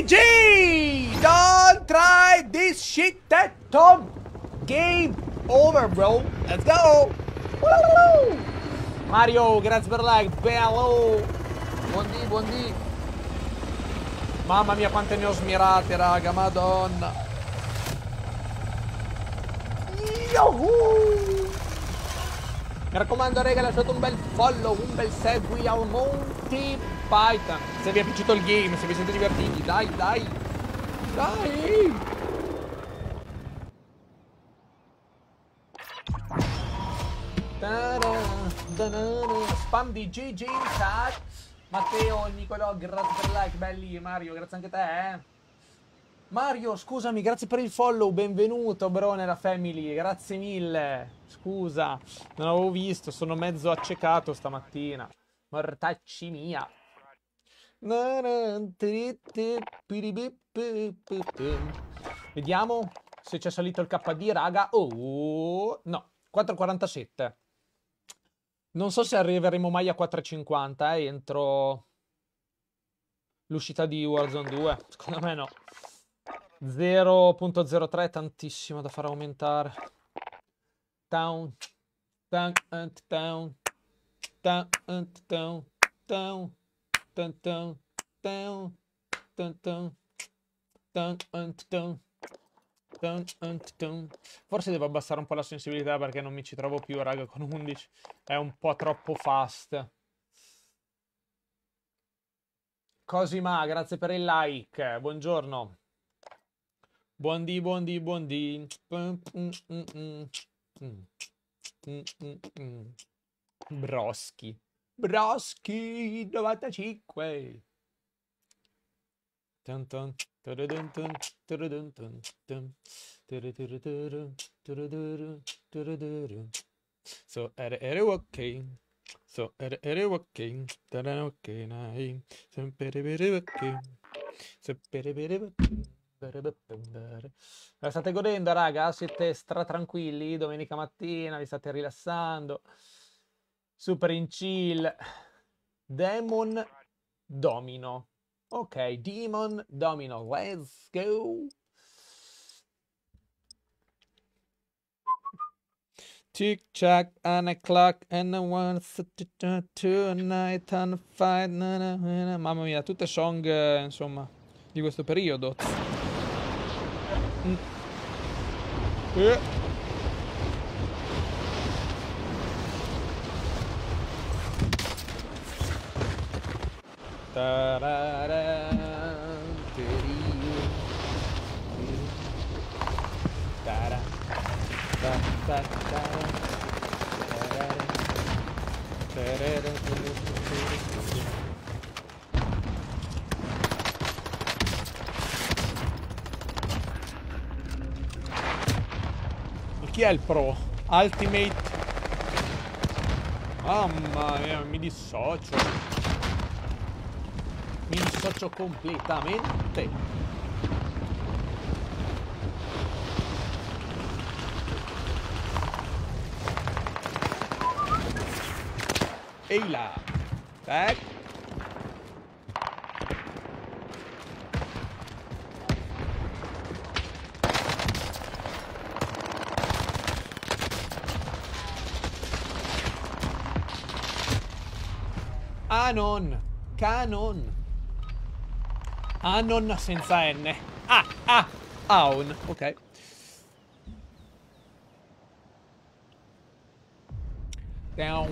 Speaker 1: GG! Don't try this shit at Tom! Game over, bro! Let's go! Woo! Mario, grazie per like, bello! Buondì. Mamma mia, quante ne ho smirate, raga, madonna! Yahoo! Mi raccomando, raga, lasciate un bel follow, un bel segui al Monty Python. Se vi è piaciuto il game, se vi siete divertiti, dai! Spam di GG in chat. Matteo, Nicolò, grazie per il like, belli. Mario, grazie anche a te, Mario, scusami, grazie per il follow, benvenuto bro nella family, grazie mille. Scusa, non avevo visto, sono mezzo accecato stamattina. Mortacci mia. Vediamo se c'è salito il KD, raga. Oh, no, 4,47. Non so se arriveremo mai a 4,50 entro l'uscita di Warzone 2. Secondo me no. 0.03 è tantissimo da far aumentare. Down. Forse devo abbassare un po' la sensibilità perché non mi ci trovo più, raga, con 11. È un po' troppo fast. Cosima, grazie per il like. Buongiorno. Buondì. Broschi 95. So ere walking. So ere walking. La state godendo, raga? Siete tranquilli? Domenica mattina vi state rilassando? Super in chill. Demon Domino. Ok, Demon Domino. Let's go. Tick tock on a clock and I want to night on a fight. Mamma mia, tutte song, insomma, di questo periodo. Chi è il pro? Ultimate. Mamma mia, mi dissocio. Mi dissocio completamente. Ehi là. Ecco. Canon. Anon senza N. Aon. Ok. Down.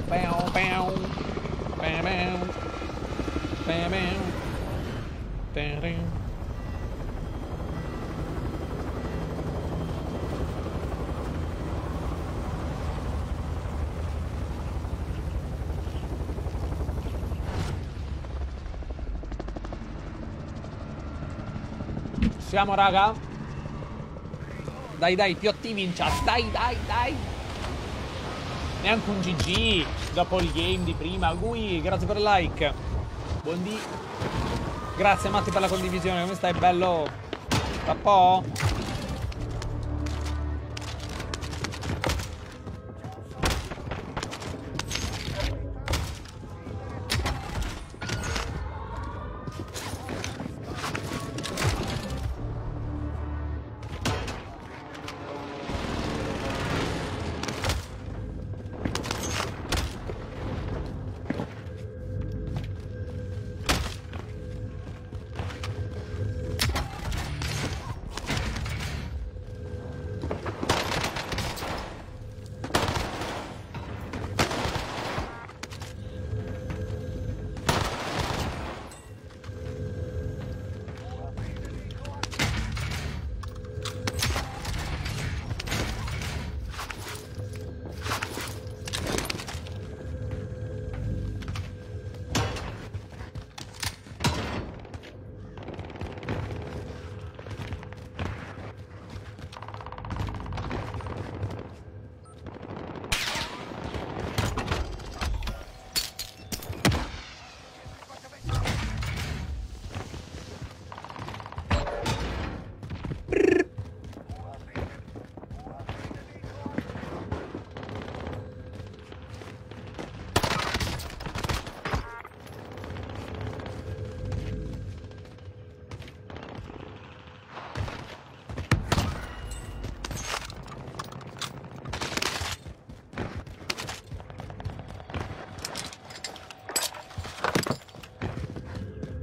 Speaker 1: Siamo, raga? Dai, più attivi in chat. Dai. Neanche un GG dopo il game di prima. Gui, grazie per il like. Buondì. Grazie Matti per la condivisione. Come stai, bello? Tra po'?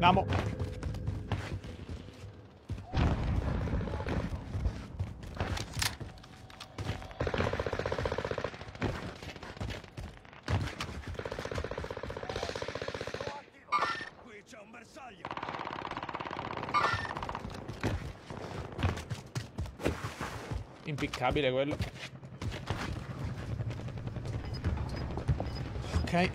Speaker 1: Andiamo.
Speaker 2: Qui c'è un bersaglio.
Speaker 1: Impiccabile quello. Ok.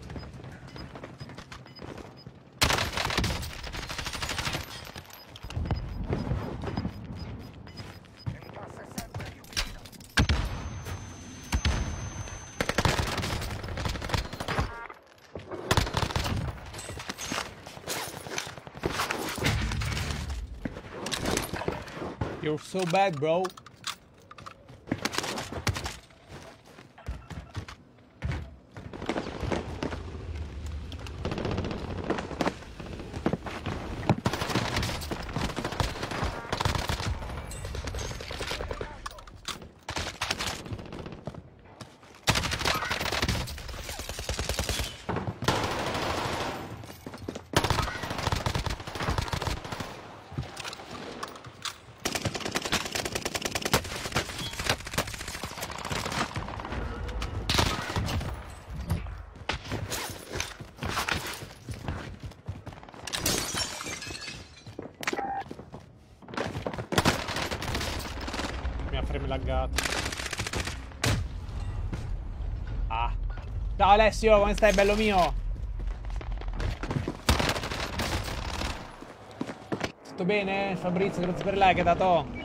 Speaker 2: Il gas è sempre più vicino.
Speaker 1: You're so bad, bro. Mi ha frame laggato. Ah. Ciao Alessio, come stai, bello mio? Tutto bene? Fabrizio, grazie per il like, dato.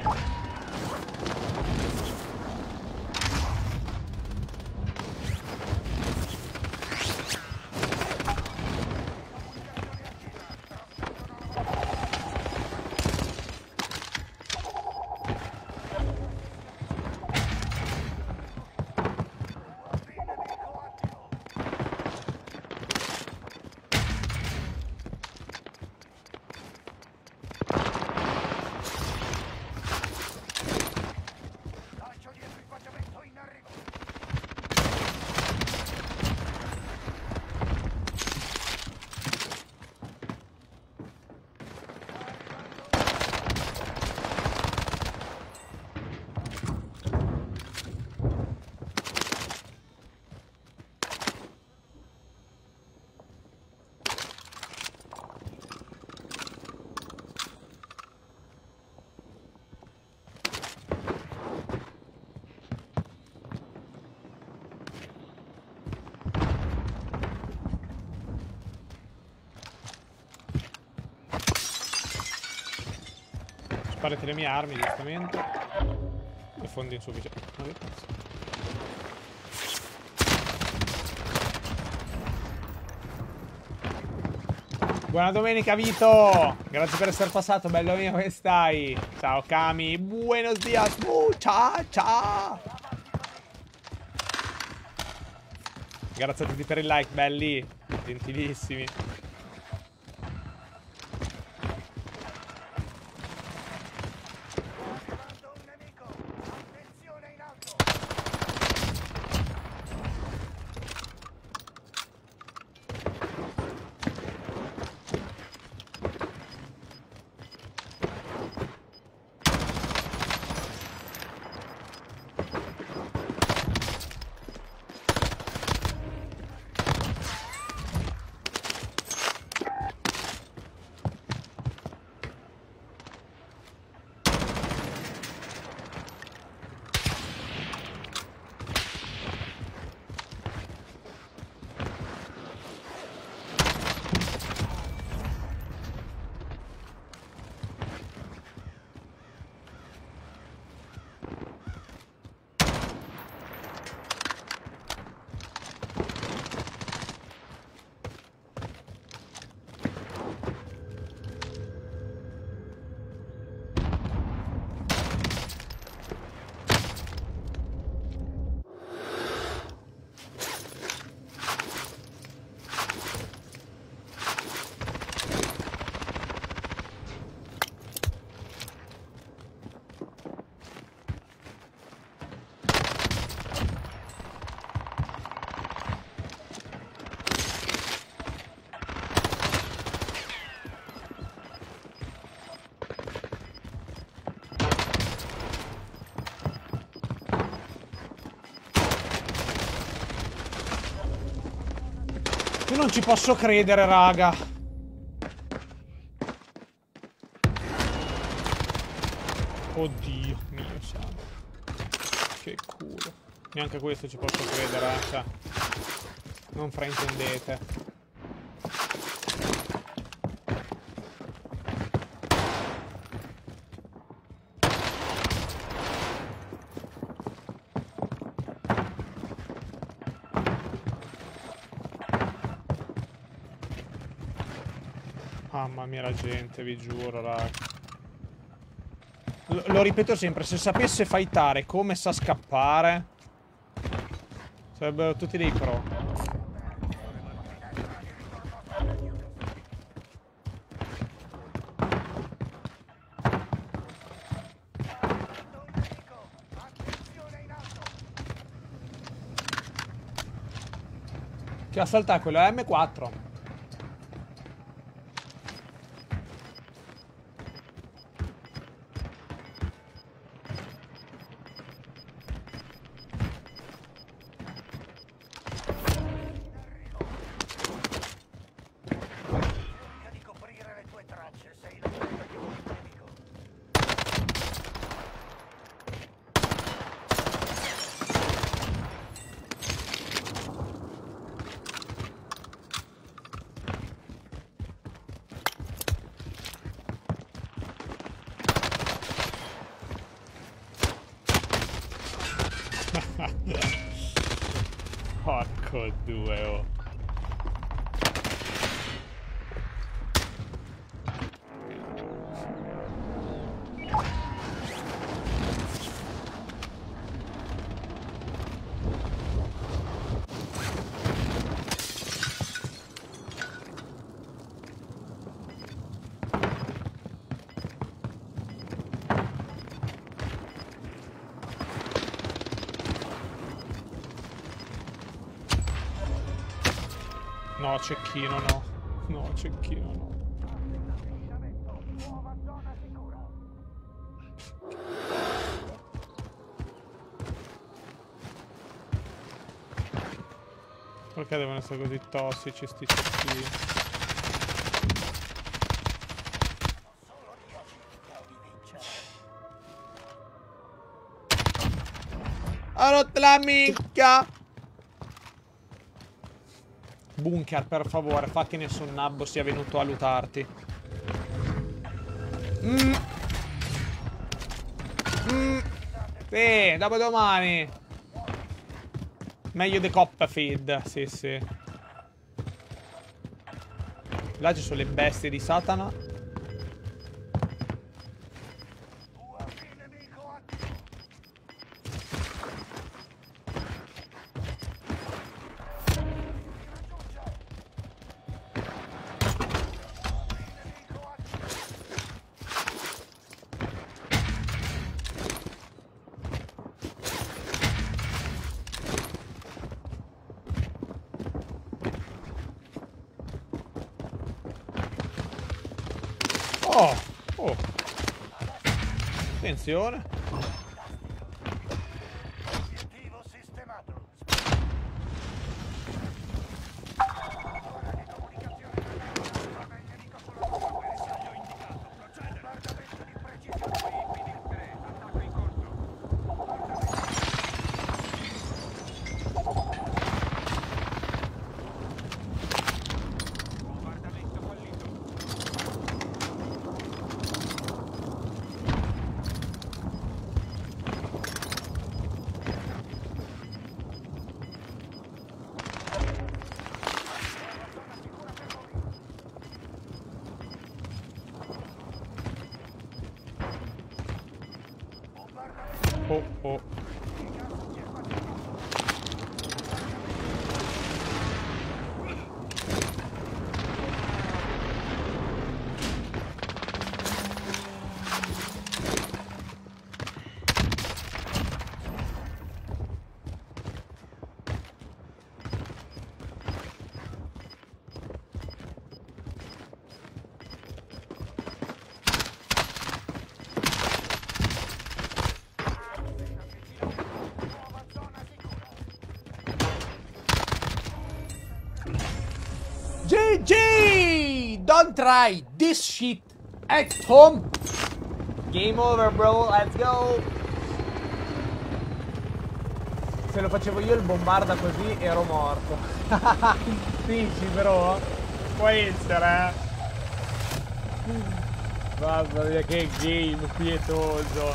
Speaker 2: Lancio di equipaggiamento in arrivo.
Speaker 1: Sparate le mie armi, giustamente. E fondi insufficienti. Ma che cazzo? Buona domenica Vito! Grazie per essere passato, bello mio, come stai? Ciao Kami, buenos dias, ciao ciao! Grazie a tutti per il like, belli, gentilissimi.
Speaker 2: Arrivando un nemico. Attenzione in alto.
Speaker 1: Non ci posso credere, raga. Oddio mio santo. Che culo. Neanche questo ci posso credere, cioè. Non fraintendete. Mamma mia la gente, vi giuro, raga. Lo ripeto sempre, se sapesse fightare come sa scappare, sarebbero tutti dei pro. Che assalta quello è M4. Porco due, oh. No, cecchino no. No, cecchino no. Perché devono essere così tossici sti cecchini? Ha rotto la minchia! Bunker, per favore, fa che nessun nabbo sia venuto a lootarti. Sì, dopodomani. Meglio di Copperfield, sì, sì. Là ci sono le bestie di Satana. Oh, oh. Attenzione.
Speaker 2: Obiettivo sistemato. Torre di comunicazione nemico sulla tua bersaglio indicato. Procede. Bombardamento di precisione. PD3, attacco in corso. Bombardamento fallito.
Speaker 1: Oh, oh. Don't try this shit at home. Game over, bro. Let's go. Se lo facevo io il bombarda così ero morto. Dici, bro? Può essere, Mamma mia, che game pietoso.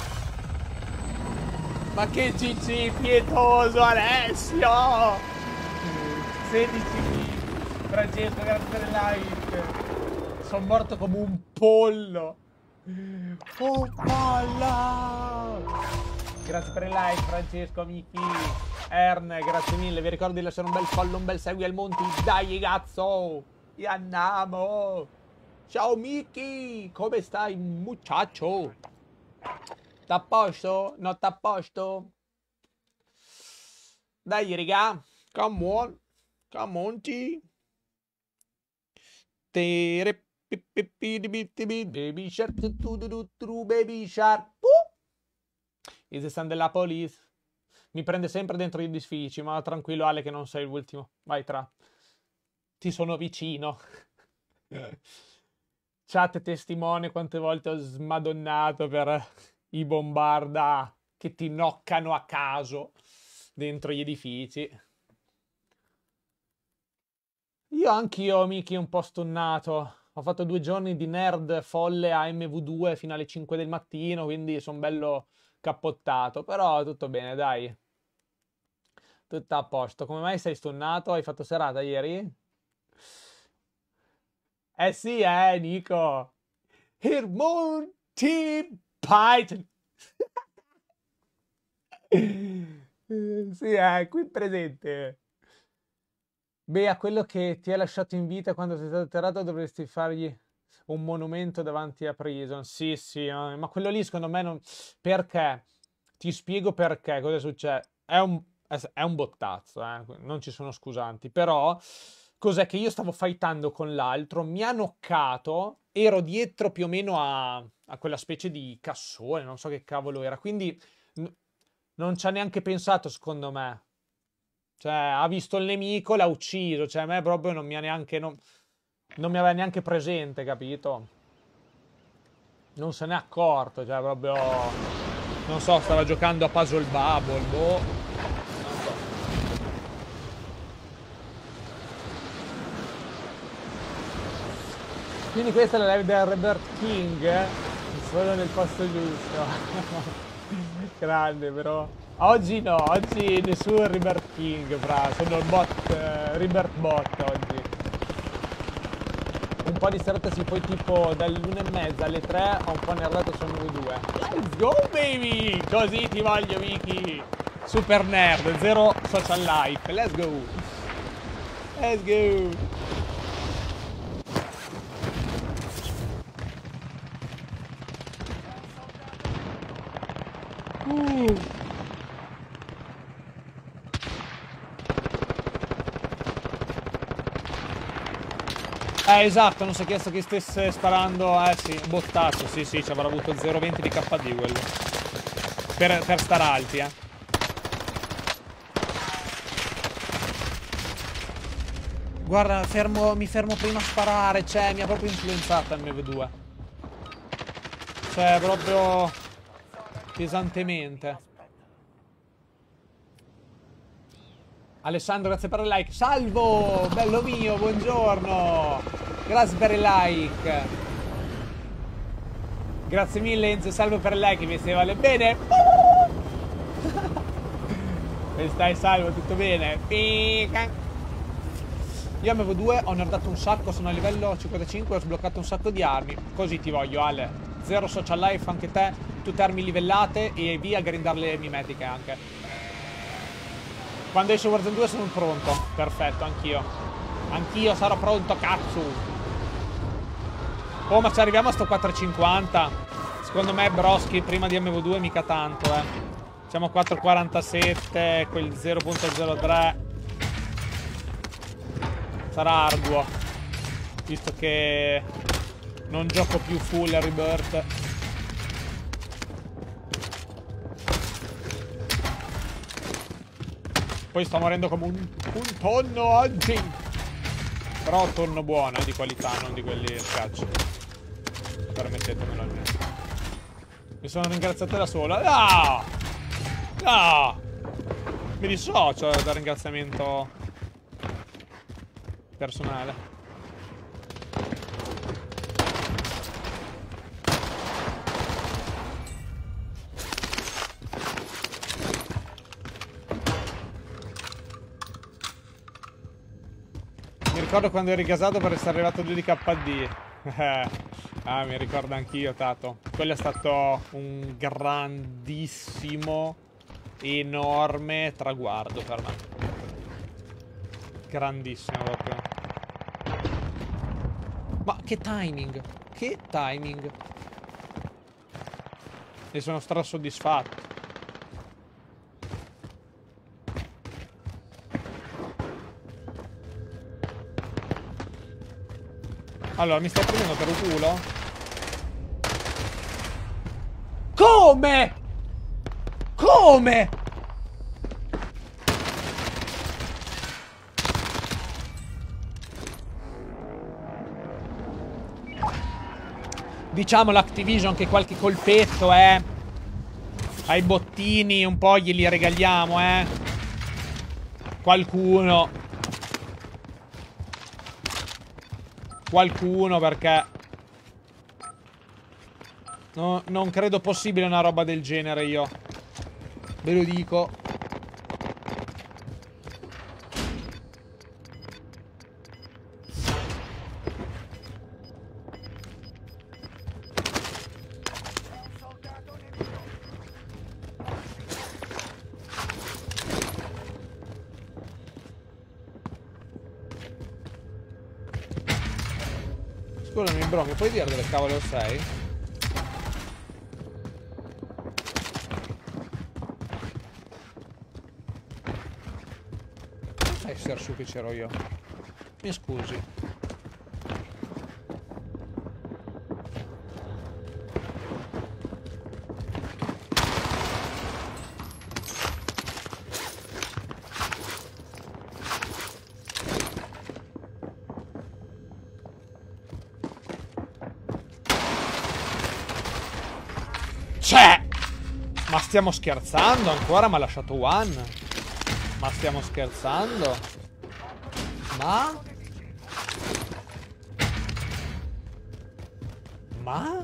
Speaker 1: Ma che GG pietoso, Alessio. 16 kill. Francesco, grazie per il like. Sono morto come un pollo. Oh, palla. Grazie per il like, Francesco, Miki, Ern, grazie mille. Vi ricordo di lasciare un bel follow, un bel segui al Monti. Dai, cazzo! E andiamo! Ciao, Miki! Come stai, muchacho? T'à posto? Non t'à posto? Dai, raga! Come on! Come on, T! Baby shark, baby shark. Is the sun della police. Mi prende sempre dentro gli edifici, ma tranquillo Ale che non sei l'ultimo. Vai tra. Ti sono vicino. Chat testimone quante volte ho smadonnato per i bombarda che ti noccano a caso dentro gli edifici. Anch'io, Miki, un po' stonnato. Ho fatto 2 giorni di nerd folle a MV2 fino alle 5 del mattino, quindi sono bello cappottato, però tutto bene, dai. Tutto a posto. Come mai sei stonnato? Hai fatto serata ieri? Eh sì, Nico. Il Monty Python. Sì, qui presente. Beh, a quello che ti ha lasciato in vita quando sei stato atterrato dovresti fargli un monumento davanti a Prison. Sì, sì, ma quello lì secondo me non... Perché? Ti spiego perché, cosa succede. È un bottazzo, non ci sono scusanti. Però, cos'è che io stavo fightando con l'altro, mi ha knoccato, ero dietro più o meno a quella specie di cassone, non so che cavolo era. Quindi non ci ha neanche pensato, secondo me. Cioè, ha visto il nemico, l'ha ucciso. Cioè, a me proprio non mi ha neanche... non mi aveva neanche presente, capito? Non se n'è accorto, cioè proprio... Non so, stava giocando a Puzzle Bubble, boh. Non so. Quindi questa è la live del Rebirth King, solo nel posto giusto. Grande, però. Oggi no, oggi nessun Rebirth King, fra. Sono il bot, Rebirth bot oggi. Un po' di serata sì, poi tipo dall'1:30 alle 3 ho un po' nerdato su MV2. Let's go, baby! Così ti voglio, Miki! Super nerd, 0 social life. Let's go! Let's go! Esatto, non si è chiesto che stesse sparando. Sì, bottato. Sì, ci avrà avuto 0,20 di KD quello. Per star alti, Guarda, mi fermo prima a sparare. Cioè, mi ha proprio influenzato il MV2. Cioè, proprio pesantemente. Alessandro, grazie per il like. Salvo, bello mio, buongiorno. Grazie per il like. Grazie mille Enzo, salvo per il like, mi stai vale bene. Come stai, salvo, tutto bene? Pica. Io a MV2 ho nerdato un sacco, sono a livello 55 e ho sbloccato un sacco di armi. Così ti voglio, Ale. 0 social life anche te, tutte armi livellate e via a grindare le mimetiche anche. Quando esce Warzone 2 sono pronto. Perfetto, anch'io. Anch'io sarò pronto, cazzo. Oh, ma ci arriviamo a sto 4,50. Secondo me Broski prima di MV2 mica tanto, Siamo a 4,47. Quel 0.03 sarà arduo, visto che non gioco più full Rebirth. Poi sto morendo come un tonno oggi. Però tonno buono, di qualità, non di quelli scacci. Permettetemelo almeno. Mi sono ringraziato da solo. Ah! Ah! Mi dissocio dal ringraziamento personale. Mi ricordo quando eri gasato per essere arrivato 2 di KD. Ah, mi ricordo anch'io, Tato. Quello è stato un grandissimo, enorme traguardo per me. Grandissimo proprio. Ma che timing! Che timing! E sono strasoddisfatto. Allora, mi stai prendendo per un culo? Come? Come? Diciamo l'Activision che qualche colpetto, ai bottini un po' glieli regaliamo, Qualcuno. Qualcuno, perché no, non credo possibile una roba del genere, io ve lo dico. Scusami, bro, mi puoi dire dove cavolo sei? Sai essere su che c'ero io? Mi scusi. C'è! Ma stiamo scherzando? Ancora mi ha lasciato one? Ma stiamo scherzando? Ma? Ma?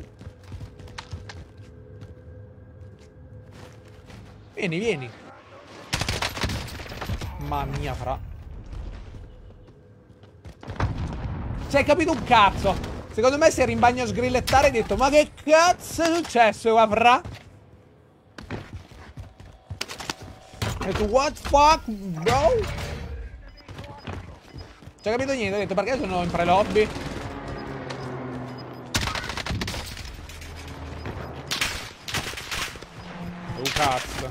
Speaker 1: Vieni, vieni. Mamma mia, fra. Ci hai capito un cazzo? Secondo me si era in bagno a sgrillettare e ha detto: ma che cazzo è successo, avrà? Ha detto: what fuck, bro? Ci ha capito niente, ha detto: perché sono in pre-lobby? Cazzo.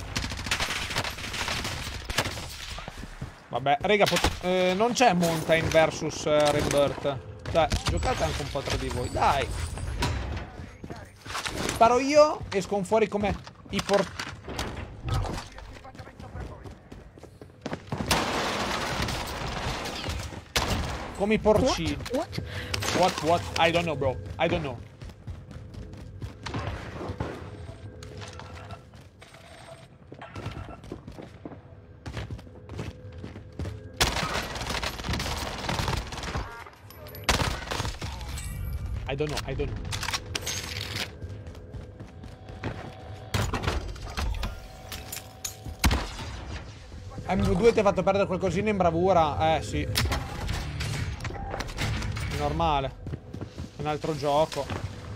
Speaker 1: Vabbè, raga, non c'è Mountain versus Rebirth. Cioè, giocate anche un po' tra di voi, dai. Sparo io, escono fuori come i come i porcini. What? I don't know, bro. I don't know. I don't know. MV2 ti ha fatto perdere qualcosina in bravura? Sì. È normale. È un altro gioco.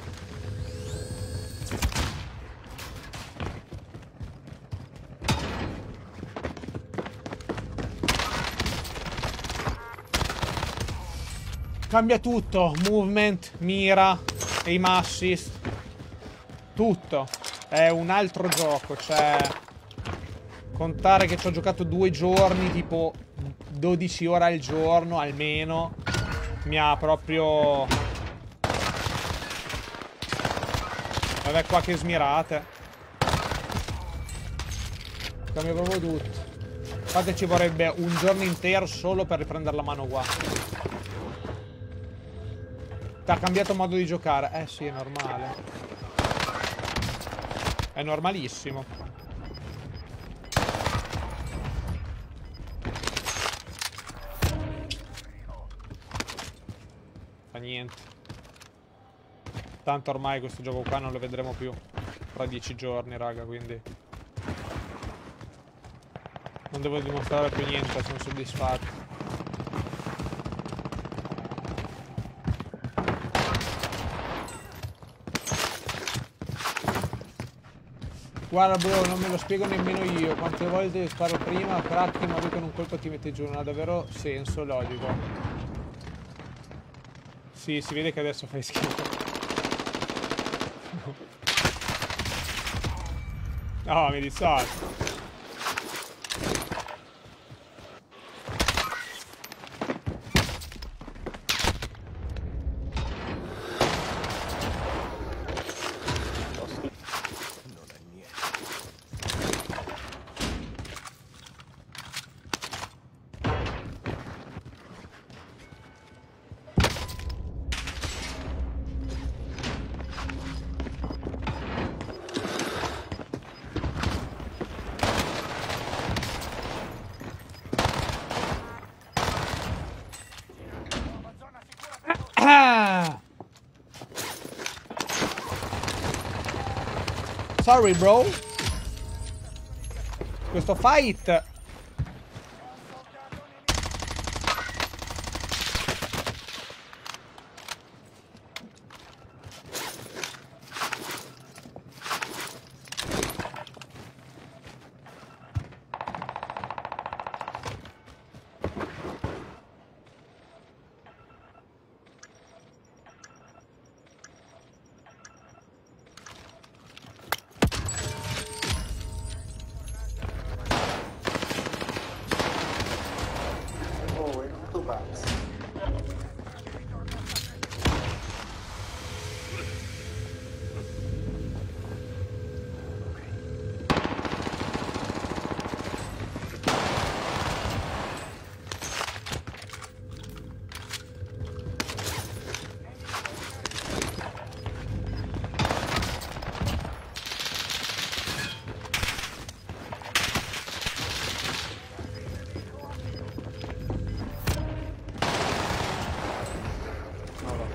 Speaker 1: Cambia tutto. Movement, mira, aim assist. Tutto. È un altro gioco, cioè... Contare che ci ho giocato 2 giorni, tipo 12 ore al giorno almeno, mi ha proprio... Vabbè, qua che smirate. Cambia proprio tutto. Infatti ci vorrebbe un giorno intero solo per riprendere la mano qua. T'ha cambiato modo di giocare. Eh sì, è normale. È normalissimo. Fa niente. Tanto ormai questo gioco qua non lo vedremo più fra 10 giorni, raga, quindi non devo dimostrare più niente, sono soddisfatto. Guarda bro, non me lo spiego nemmeno io. Quante volte sparo prima, crack, ma lui con un colpo ti mette giù. Non ha davvero senso, logico. Sì, si vede che adesso fai schifo. No, mi dissocio. Sorry bro. Questo fight.
Speaker 4: Oh, è tutto pazzo. No, no,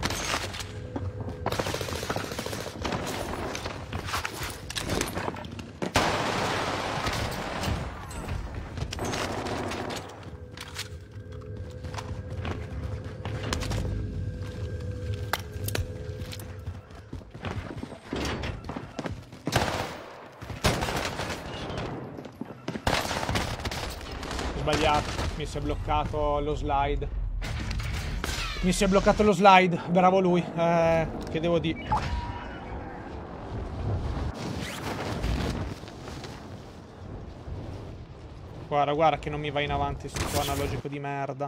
Speaker 1: Ho sbagliato. Mi si è bloccato lo slide. Mi si è bloccato lo slide. Bravo lui. Che devo dire? Guarda, guarda che non mi va in avanti sto tuo analogico di merda.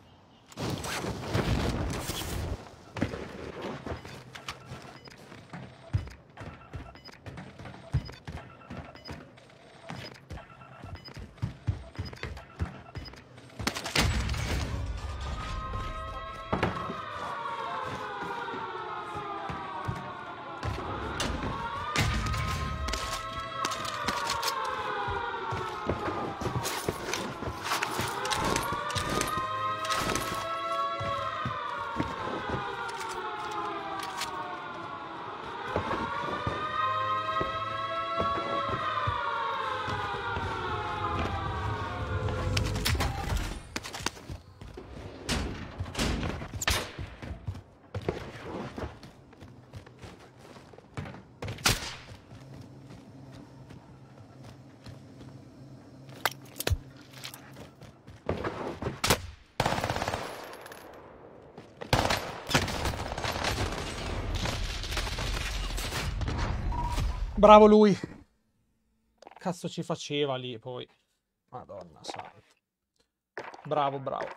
Speaker 1: Bravo lui. Cazzo ci faceva lì poi. Madonna santa. Bravo, bravo.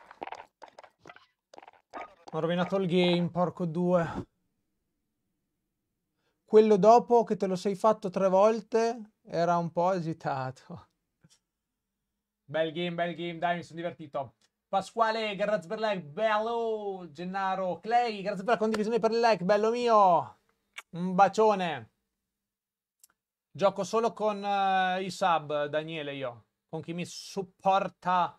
Speaker 1: Ho rovinato il game, porco due. Quello dopo che te lo sei fatto 3 volte era un po' esitato. Bel game, dai, mi sono divertito. Pasquale, grazie per like, bello. Gennaro, Clay, grazie per la condivisione per il like, bello mio. Un bacione. Gioco solo con i sub, Daniele, io. Con chi mi supporta.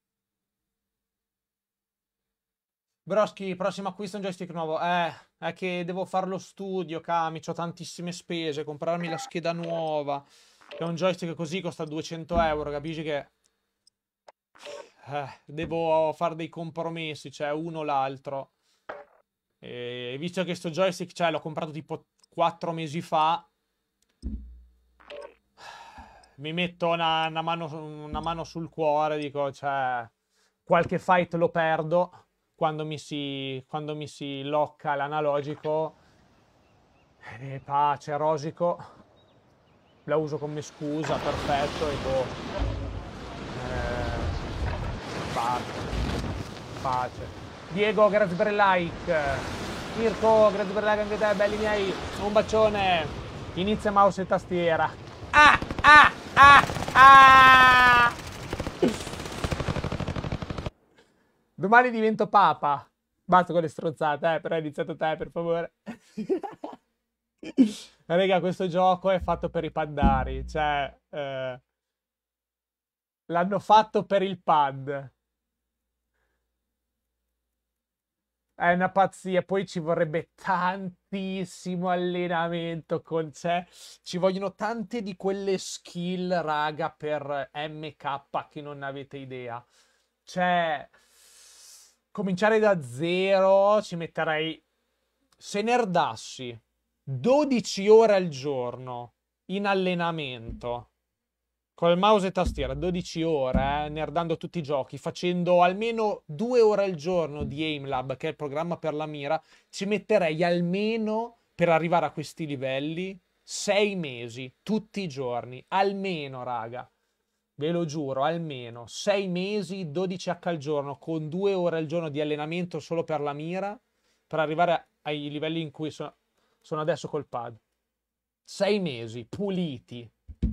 Speaker 1: Broschi, prossimo acquisto un joystick nuovo. È che devo fare lo studio, Cami, c'ho tantissime spese, comprarmi la scheda nuova. Che un joystick così costa 200 euro, capisci che... devo fare dei compromessi, cioè uno o l'altro. E visto che sto joystick, cioè, l'ho comprato tipo 4 mesi fa, mi metto una mano sul cuore, dico, cioè, qualche fight lo perdo quando mi si locca l'analogico. E pace, rosico. La uso come scusa, perfetto, e boh. Pace. Diego, grazie per il like. Mirko, grazie per il like anche te, belli miei. Un bacione. Inizia mouse e tastiera. Domani divento papa. Basta con le stronzate, però hai iniziato te, per favore. Raga, questo gioco è fatto per i paddari. Cioè, l'hanno fatto per il pad. È una pazzia. Poi ci vorrebbe tantissimo allenamento con sé. Ci vogliono tante di quelle skill, raga, per MK che non avete idea. Cioè, cominciare da zero ci metterei... Se nerdassi 12 ore al giorno in allenamento col mouse e tastiera, 12 ore, nerdando tutti i giochi, facendo almeno 2 ore al giorno di Aimlab, che è il programma per la mira, ci metterei almeno, per arrivare a questi livelli, 6 mesi, tutti i giorni, almeno, raga. Ve lo giuro, almeno 6 mesi, 12H al giorno, con 2 ore al giorno di allenamento solo per la mira, per arrivare ai livelli in cui sono adesso col pad. 6 mesi, puliti.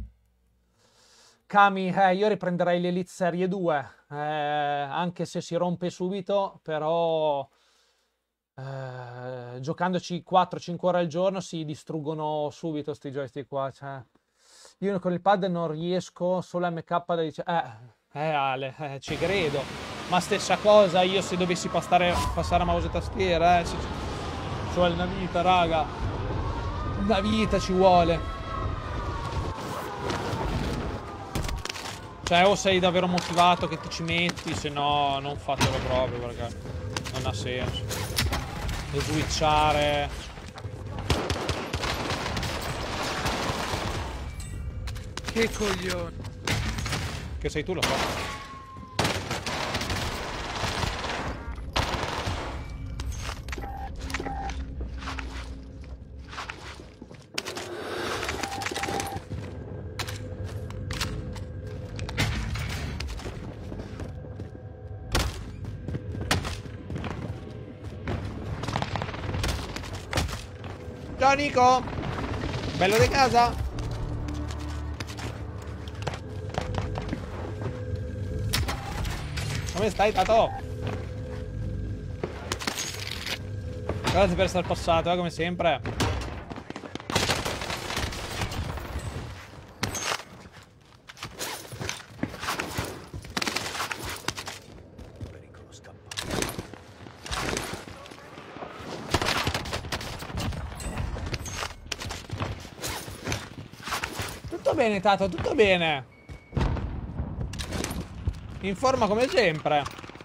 Speaker 1: Kami, io riprenderei l'Elite Serie 2, anche se si rompe subito, però giocandoci 4-5 ore al giorno si distruggono subito sti joystick qua. Cioè. Io con il pad non riesco, solo MK da dice... Ale, ci credo. Ma stessa cosa io se dovessi passare a mouse e tastiera, ci vuole una vita, raga. Una vita ci vuole. Cioè, o sei davvero motivato che ti ci metti, se no non fatelo proprio, perché non ha senso. E switchare...
Speaker 5: Che coglione.
Speaker 1: Che sei tu, lo so. Ciao Nico! Bello di casa! Come stai, Tato? Grazie per essere passato, come sempre. Tutto bene, Tato, tutto bene. In forma come sempre.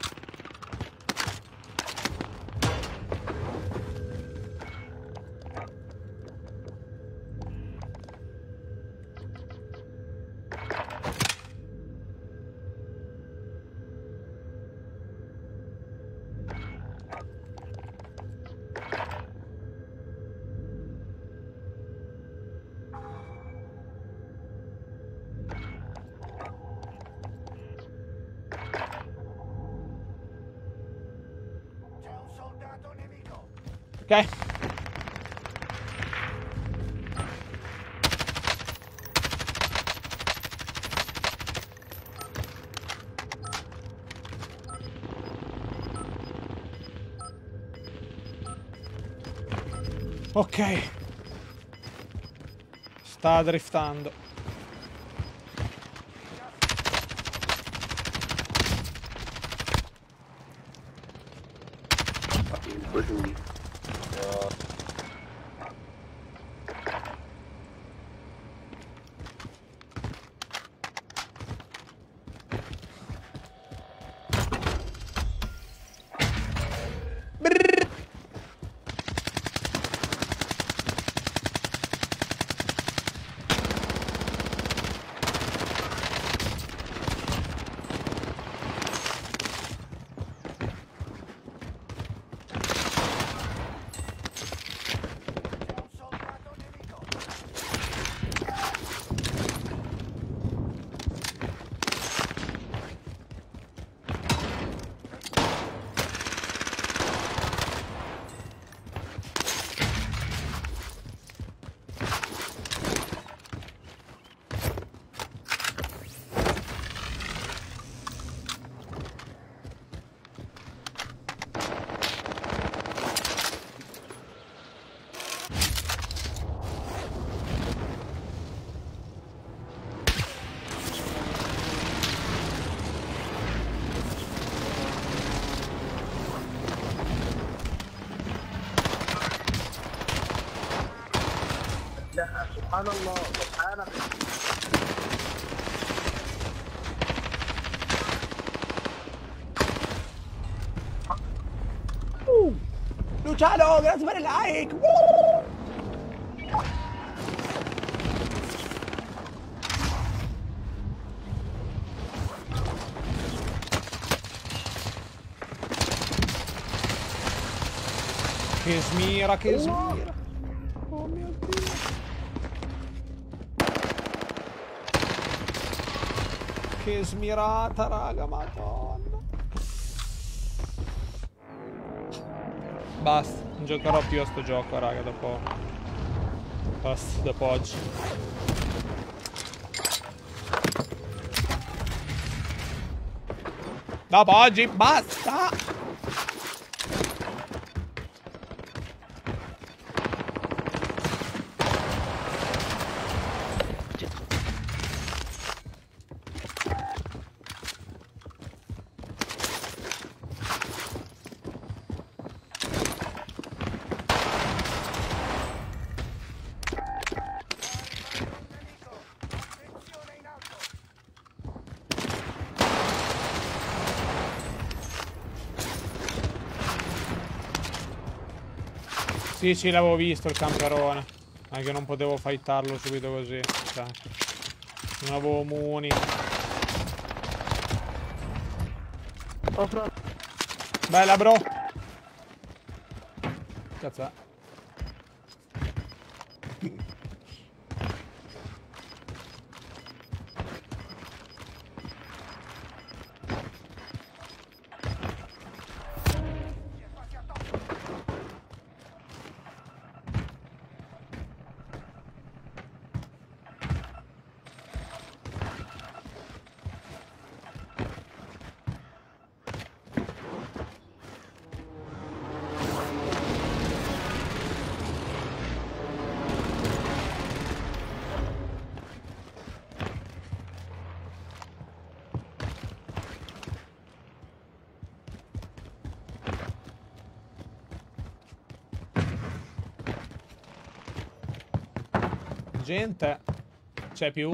Speaker 1: Ok. Ok. Sta driftando.
Speaker 4: لا سبحان الله سبحانك.
Speaker 1: Luciano, grazie per il like. Che smira, che smira. Oh mio Dio. Che smirata, raga, madonna. Basta, non giocherò più a sto gioco, raga, dopo... Basta, dopo oggi. Dopo oggi, basta! Sì, l'avevo visto il camperone. Anche non potevo fightarlo subito così. Cioè, non avevo muni. Bella, bro. Cazzo è? Gente, c'è più?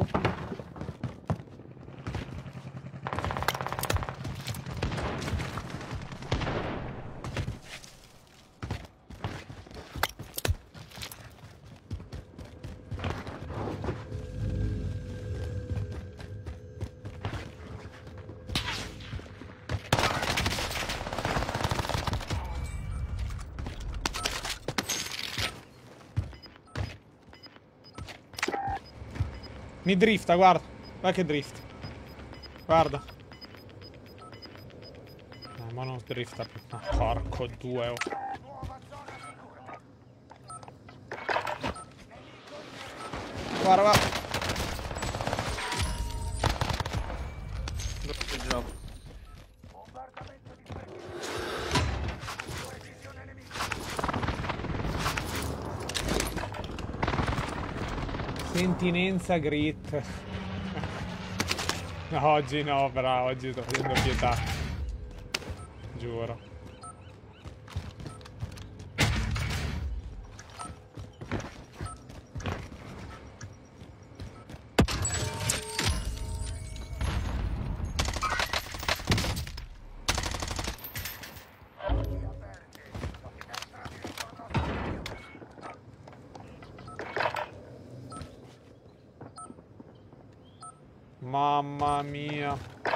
Speaker 1: Mi drifta, guarda. Guarda che drift. Guarda. No, ma non drifta più. Ah, porco due. Oh. Guarda, guarda. Sentinenza grit. No, oggi no, però oggi sto facendo pietà. Giuro. Mamma mia.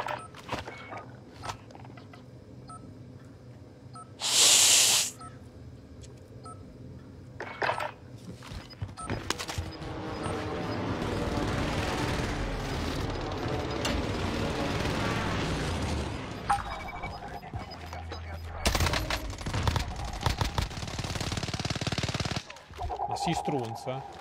Speaker 1: Ma si strunza?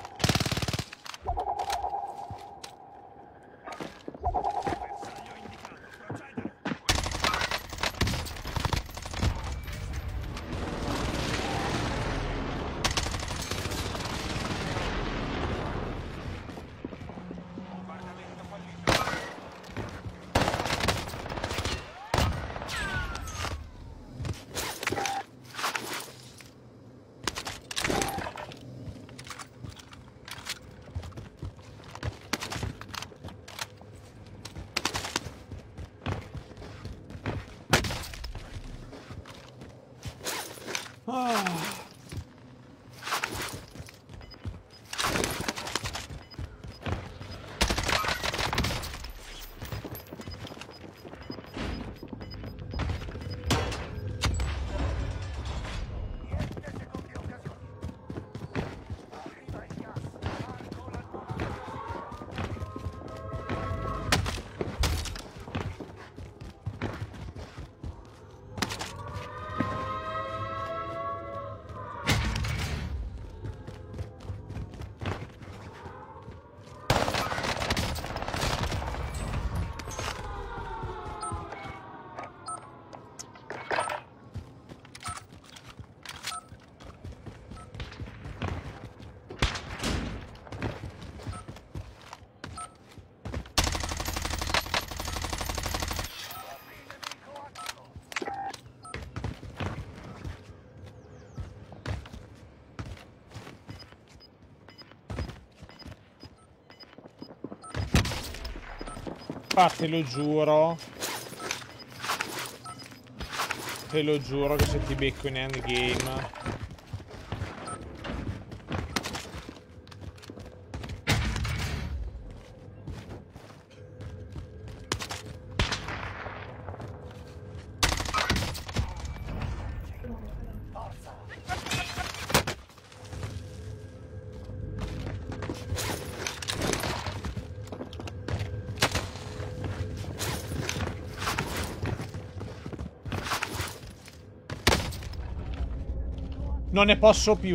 Speaker 1: Te lo giuro. Te lo giuro che se ti becco in endgame. Non ne posso più.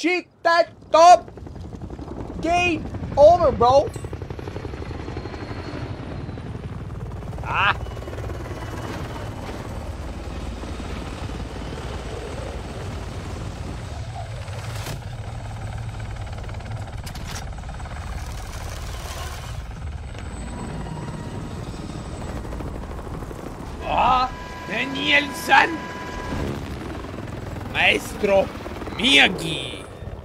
Speaker 1: shit that top. Game over, bro. Ah.
Speaker 5: Ah, Danielson! Maestro Miyagi!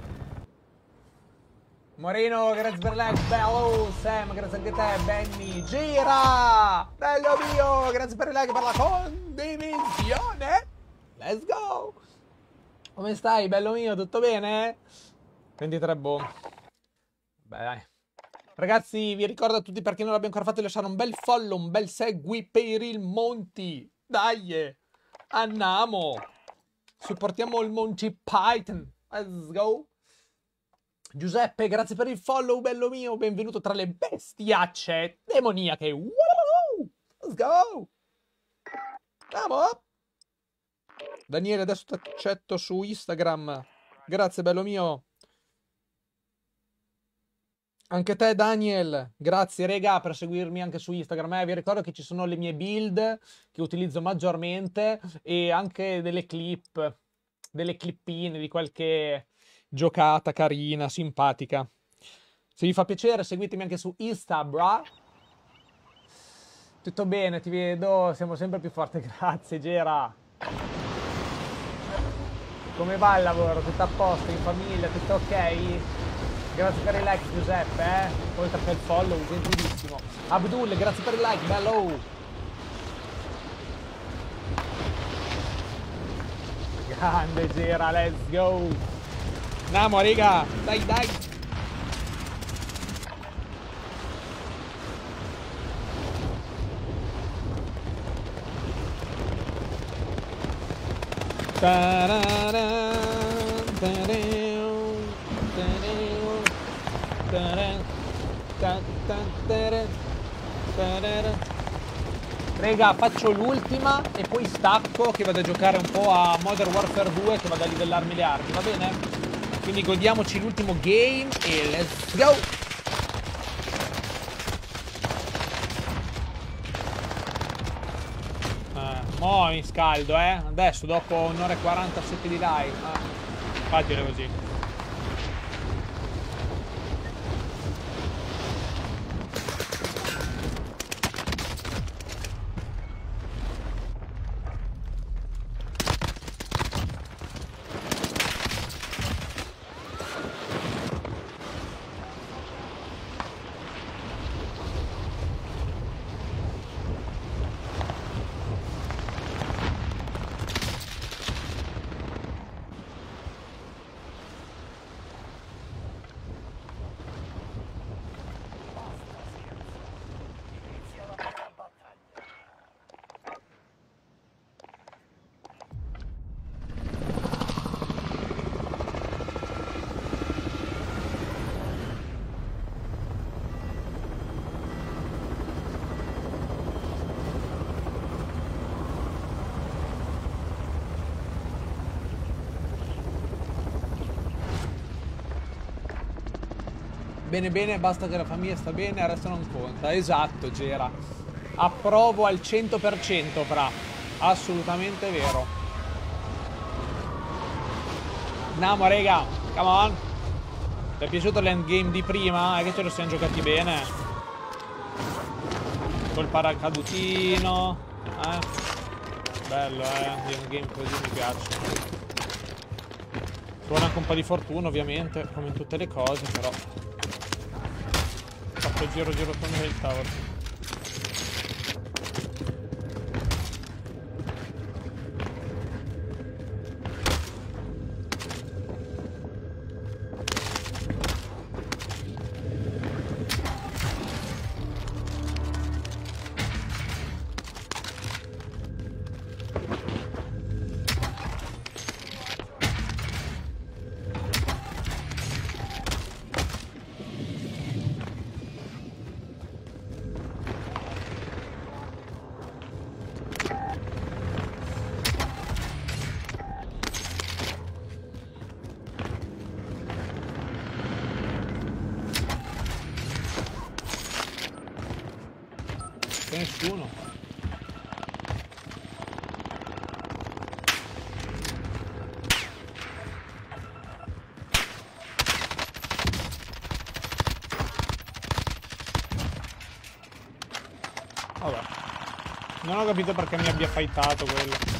Speaker 1: Moreno, grazie per like, bello. Sam, grazie anche a te. Benny, gira. Bello mio, grazie per il like e per la condivisione. Let's go. Come stai, bello mio? Tutto bene? 23 boh. Beh, dai. Ragazzi, vi ricordo a tutti, per chi non l'abbiamo ancora fatto, di lasciare un bel follow, un bel segui per il Monty. Dai, andiamo. Supportiamo il Monty Python. Let's go. Giuseppe, grazie per il follow, bello mio. Benvenuto tra le bestiacce demoniache. Woo! Let's go. Andiamo. Daniele, adesso ti accetto su Instagram. Grazie, bello mio. Anche te, Daniel. Grazie, rega, per seguirmi anche su Instagram. Vi ricordo che ci sono le mie build che utilizzo maggiormente e anche delle clip, delle clippine di qualche giocata carina, simpatica. Se vi fa piacere, seguitemi anche su Insta, bra. Tutto bene, ti vedo, siamo sempre più forti. Grazie, Gera. Come va il lavoro? Tutto a posto? In famiglia? Tutto ok? Grazie per il like, Giuseppe, oltre per il follow, gentilissimo. Abdul, grazie per il like, bello. Grande Gera, let's go. Andiamo, raga, dai, dai. Rega, faccio l'ultima e poi stacco che vado a giocare un po' a Modern Warfare 2, che vado a livellarmi le armi, va bene? Quindi godiamoci l'ultimo game e let's go! Mo' mi scaldo, adesso dopo un'ora e 47 di live. Fatelo così. Bene bene, basta che la famiglia sta bene, il resto non conta. Esatto, Gera. Approvo al 100%, fra. Assolutamente vero. Andiamo, raga. Come on. Ti è piaciuto l'endgame di prima? È che ce lo siamo giocati bene. Col paracadutino. Bello, gli endgame così mi piacciono. Suona anche un po' di fortuna, ovviamente, come in tutte le cose, però. Faccio giro tondo del tower. C'è nessuno. Vabbè. Non ho capito perché mi abbia fightato quello.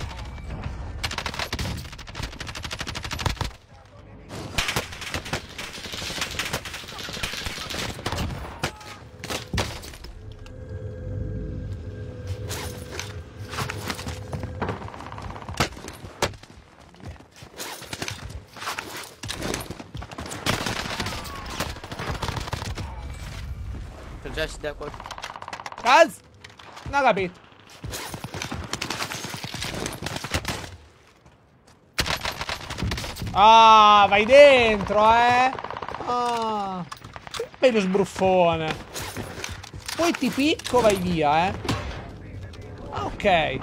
Speaker 6: già si dà qualcosa.
Speaker 1: Caz! Non ho capito. Ah, vai dentro, eh! Ah, bello sbruffone. Poi ti picco, vai via, eh! Ah, ok.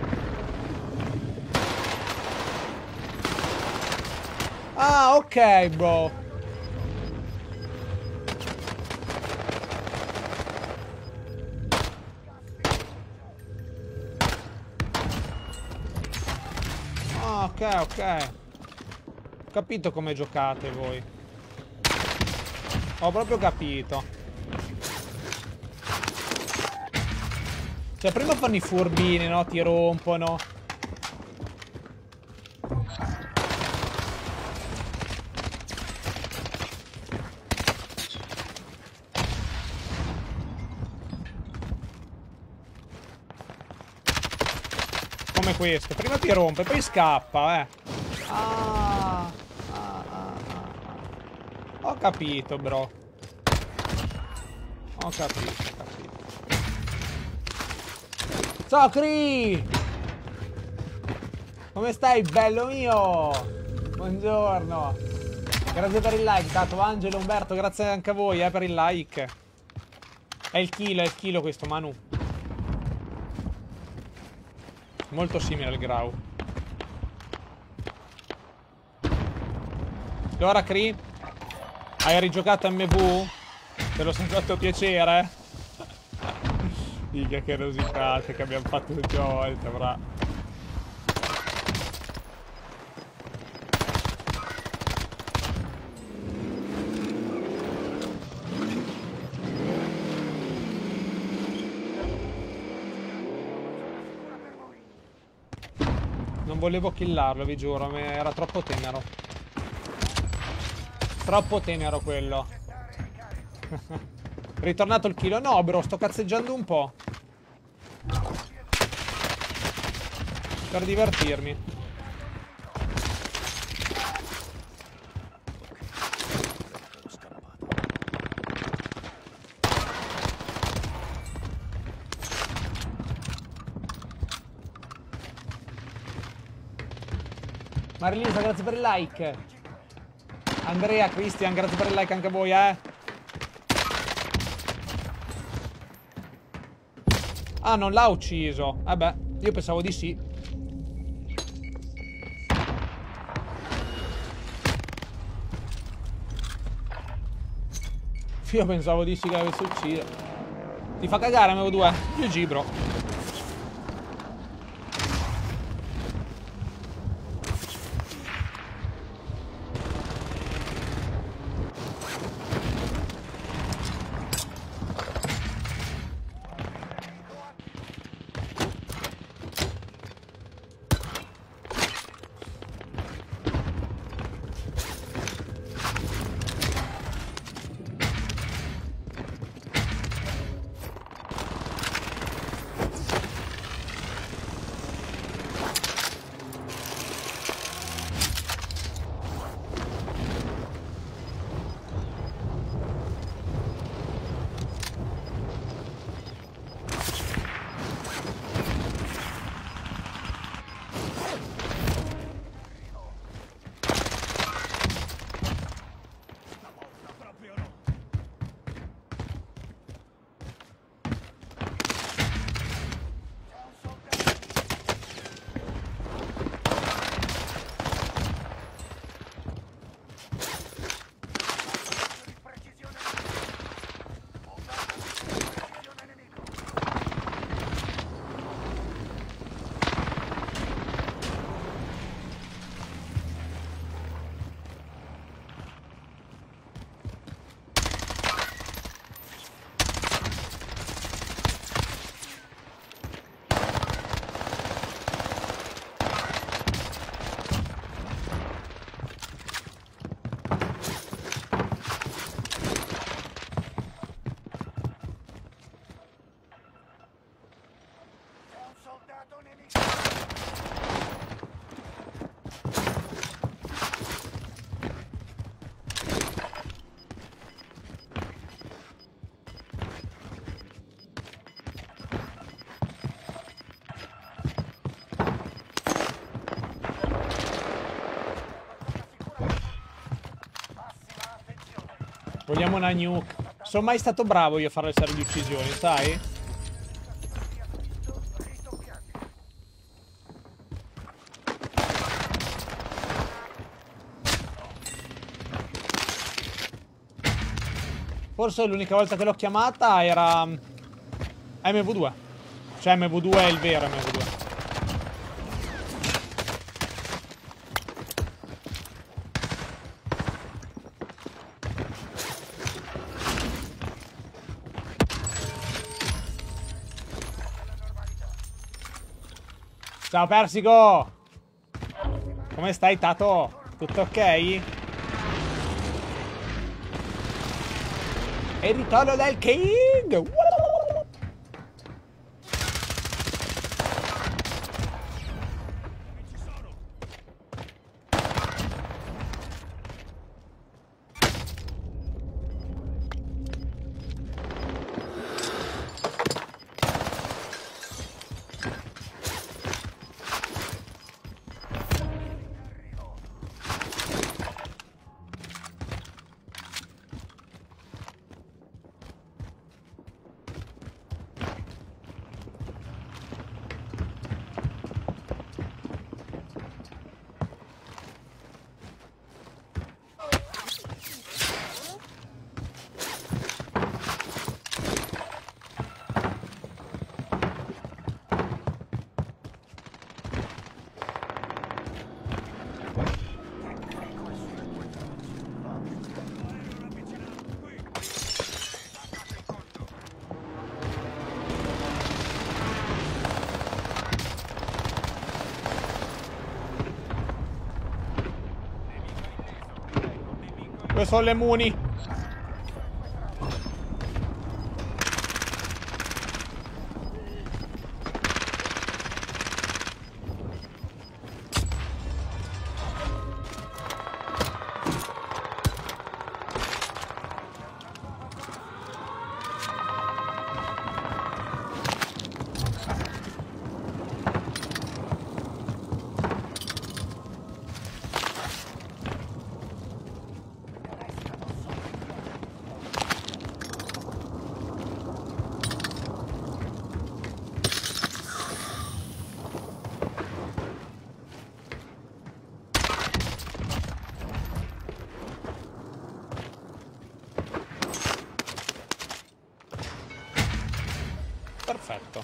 Speaker 1: Ah, ok, bro. Ah, ok, ok. Ho capito come giocate voi. Ho proprio capito. Cioè, prima fanno i furbini, no? Ti rompono. Come questo. Prima ti rompe, poi scappa, Ho capito, bro. Ho capito, ho capito. Ciao, Cri! Come stai, bello mio? Buongiorno. Grazie per il like, Tato, Angelo, Umberto, grazie anche a voi, per il like. È il chilo questo, Manu. Molto simile al Grau. E ora, Cri? Hai rigiocato MV? Te lo sei fatto piacere? Figa, che rosicate che abbiamo fatto l'ultima volta, bra. Non volevo killarlo, vi giuro, era troppo tenero. Troppo tenero quello. Ritornato il chilo? No, bro, sto cazzeggiando un po'. Per divertirmi. Marilisa, grazie per il like. Andrea, Christian, grazie per il like anche a voi, Ah, non l'ha ucciso. Vabbè, io pensavo di sì. Io pensavo di sì che l'avesse ucciso. Ti fa cagare, MV2? GG, bro. Vogliamo una nuke. Sono mai stato bravo io a fare le serie di uccisioni, sai? Forse l'unica volta che l'ho chiamata era MV2. Cioè MV2 è il vero MV2. Ciao Persico! Come stai Tato? Tutto ok? E il ritorno del King! Dove sono le muni? Perfetto.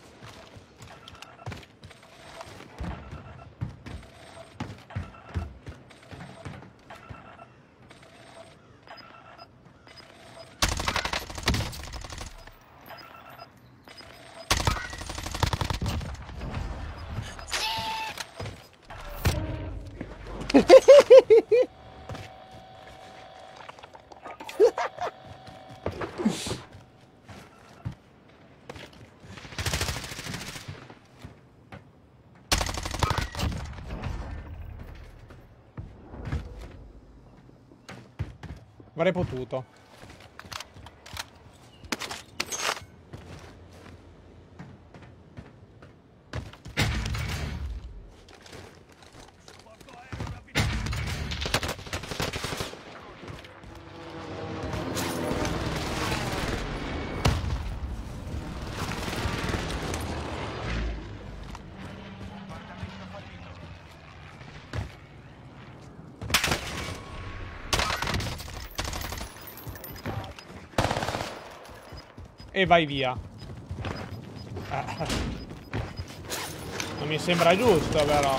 Speaker 1: Avrei potuto. E vai via. Non mi sembra giusto, però.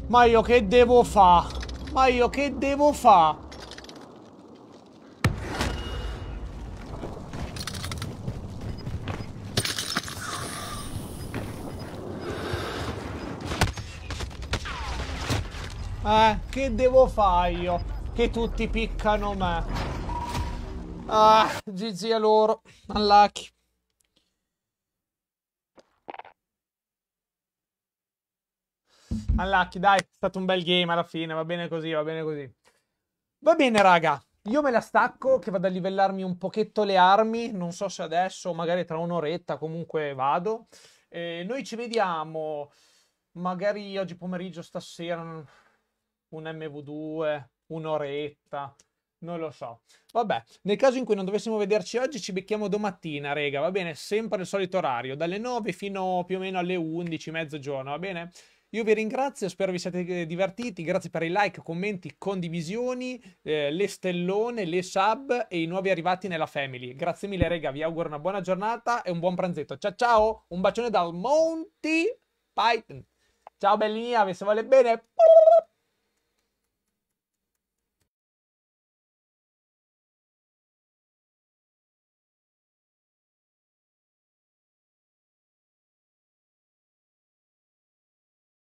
Speaker 1: Ma io che devo fa? Ma io che devo fa? Che devo fare io? Che tutti piccano me. Ah, GG a loro. Unlucky. Unlucky, dai, è stato un bel game alla fine, va bene così, va bene così. Va bene, raga, io me la stacco che vado a livellarmi un pochetto le armi, non so se adesso, magari tra un'oretta, comunque vado. Noi ci vediamo magari oggi pomeriggio, stasera, un MV2, un'oretta, non lo so. Vabbè, nel caso in cui non dovessimo vederci oggi, ci becchiamo domattina, rega, va bene? Sempre il solito orario, dalle 9 fino più o meno alle 11, mezzogiorno, va bene? Io vi ringrazio, spero vi siate divertiti, grazie per i like, commenti, condivisioni, le stellone, le sub e i nuovi arrivati nella family. Grazie mille rega, vi auguro una buona giornata e un buon pranzetto. Ciao ciao, un bacione dal Monty Python. Ciao bellini, se vuole bene.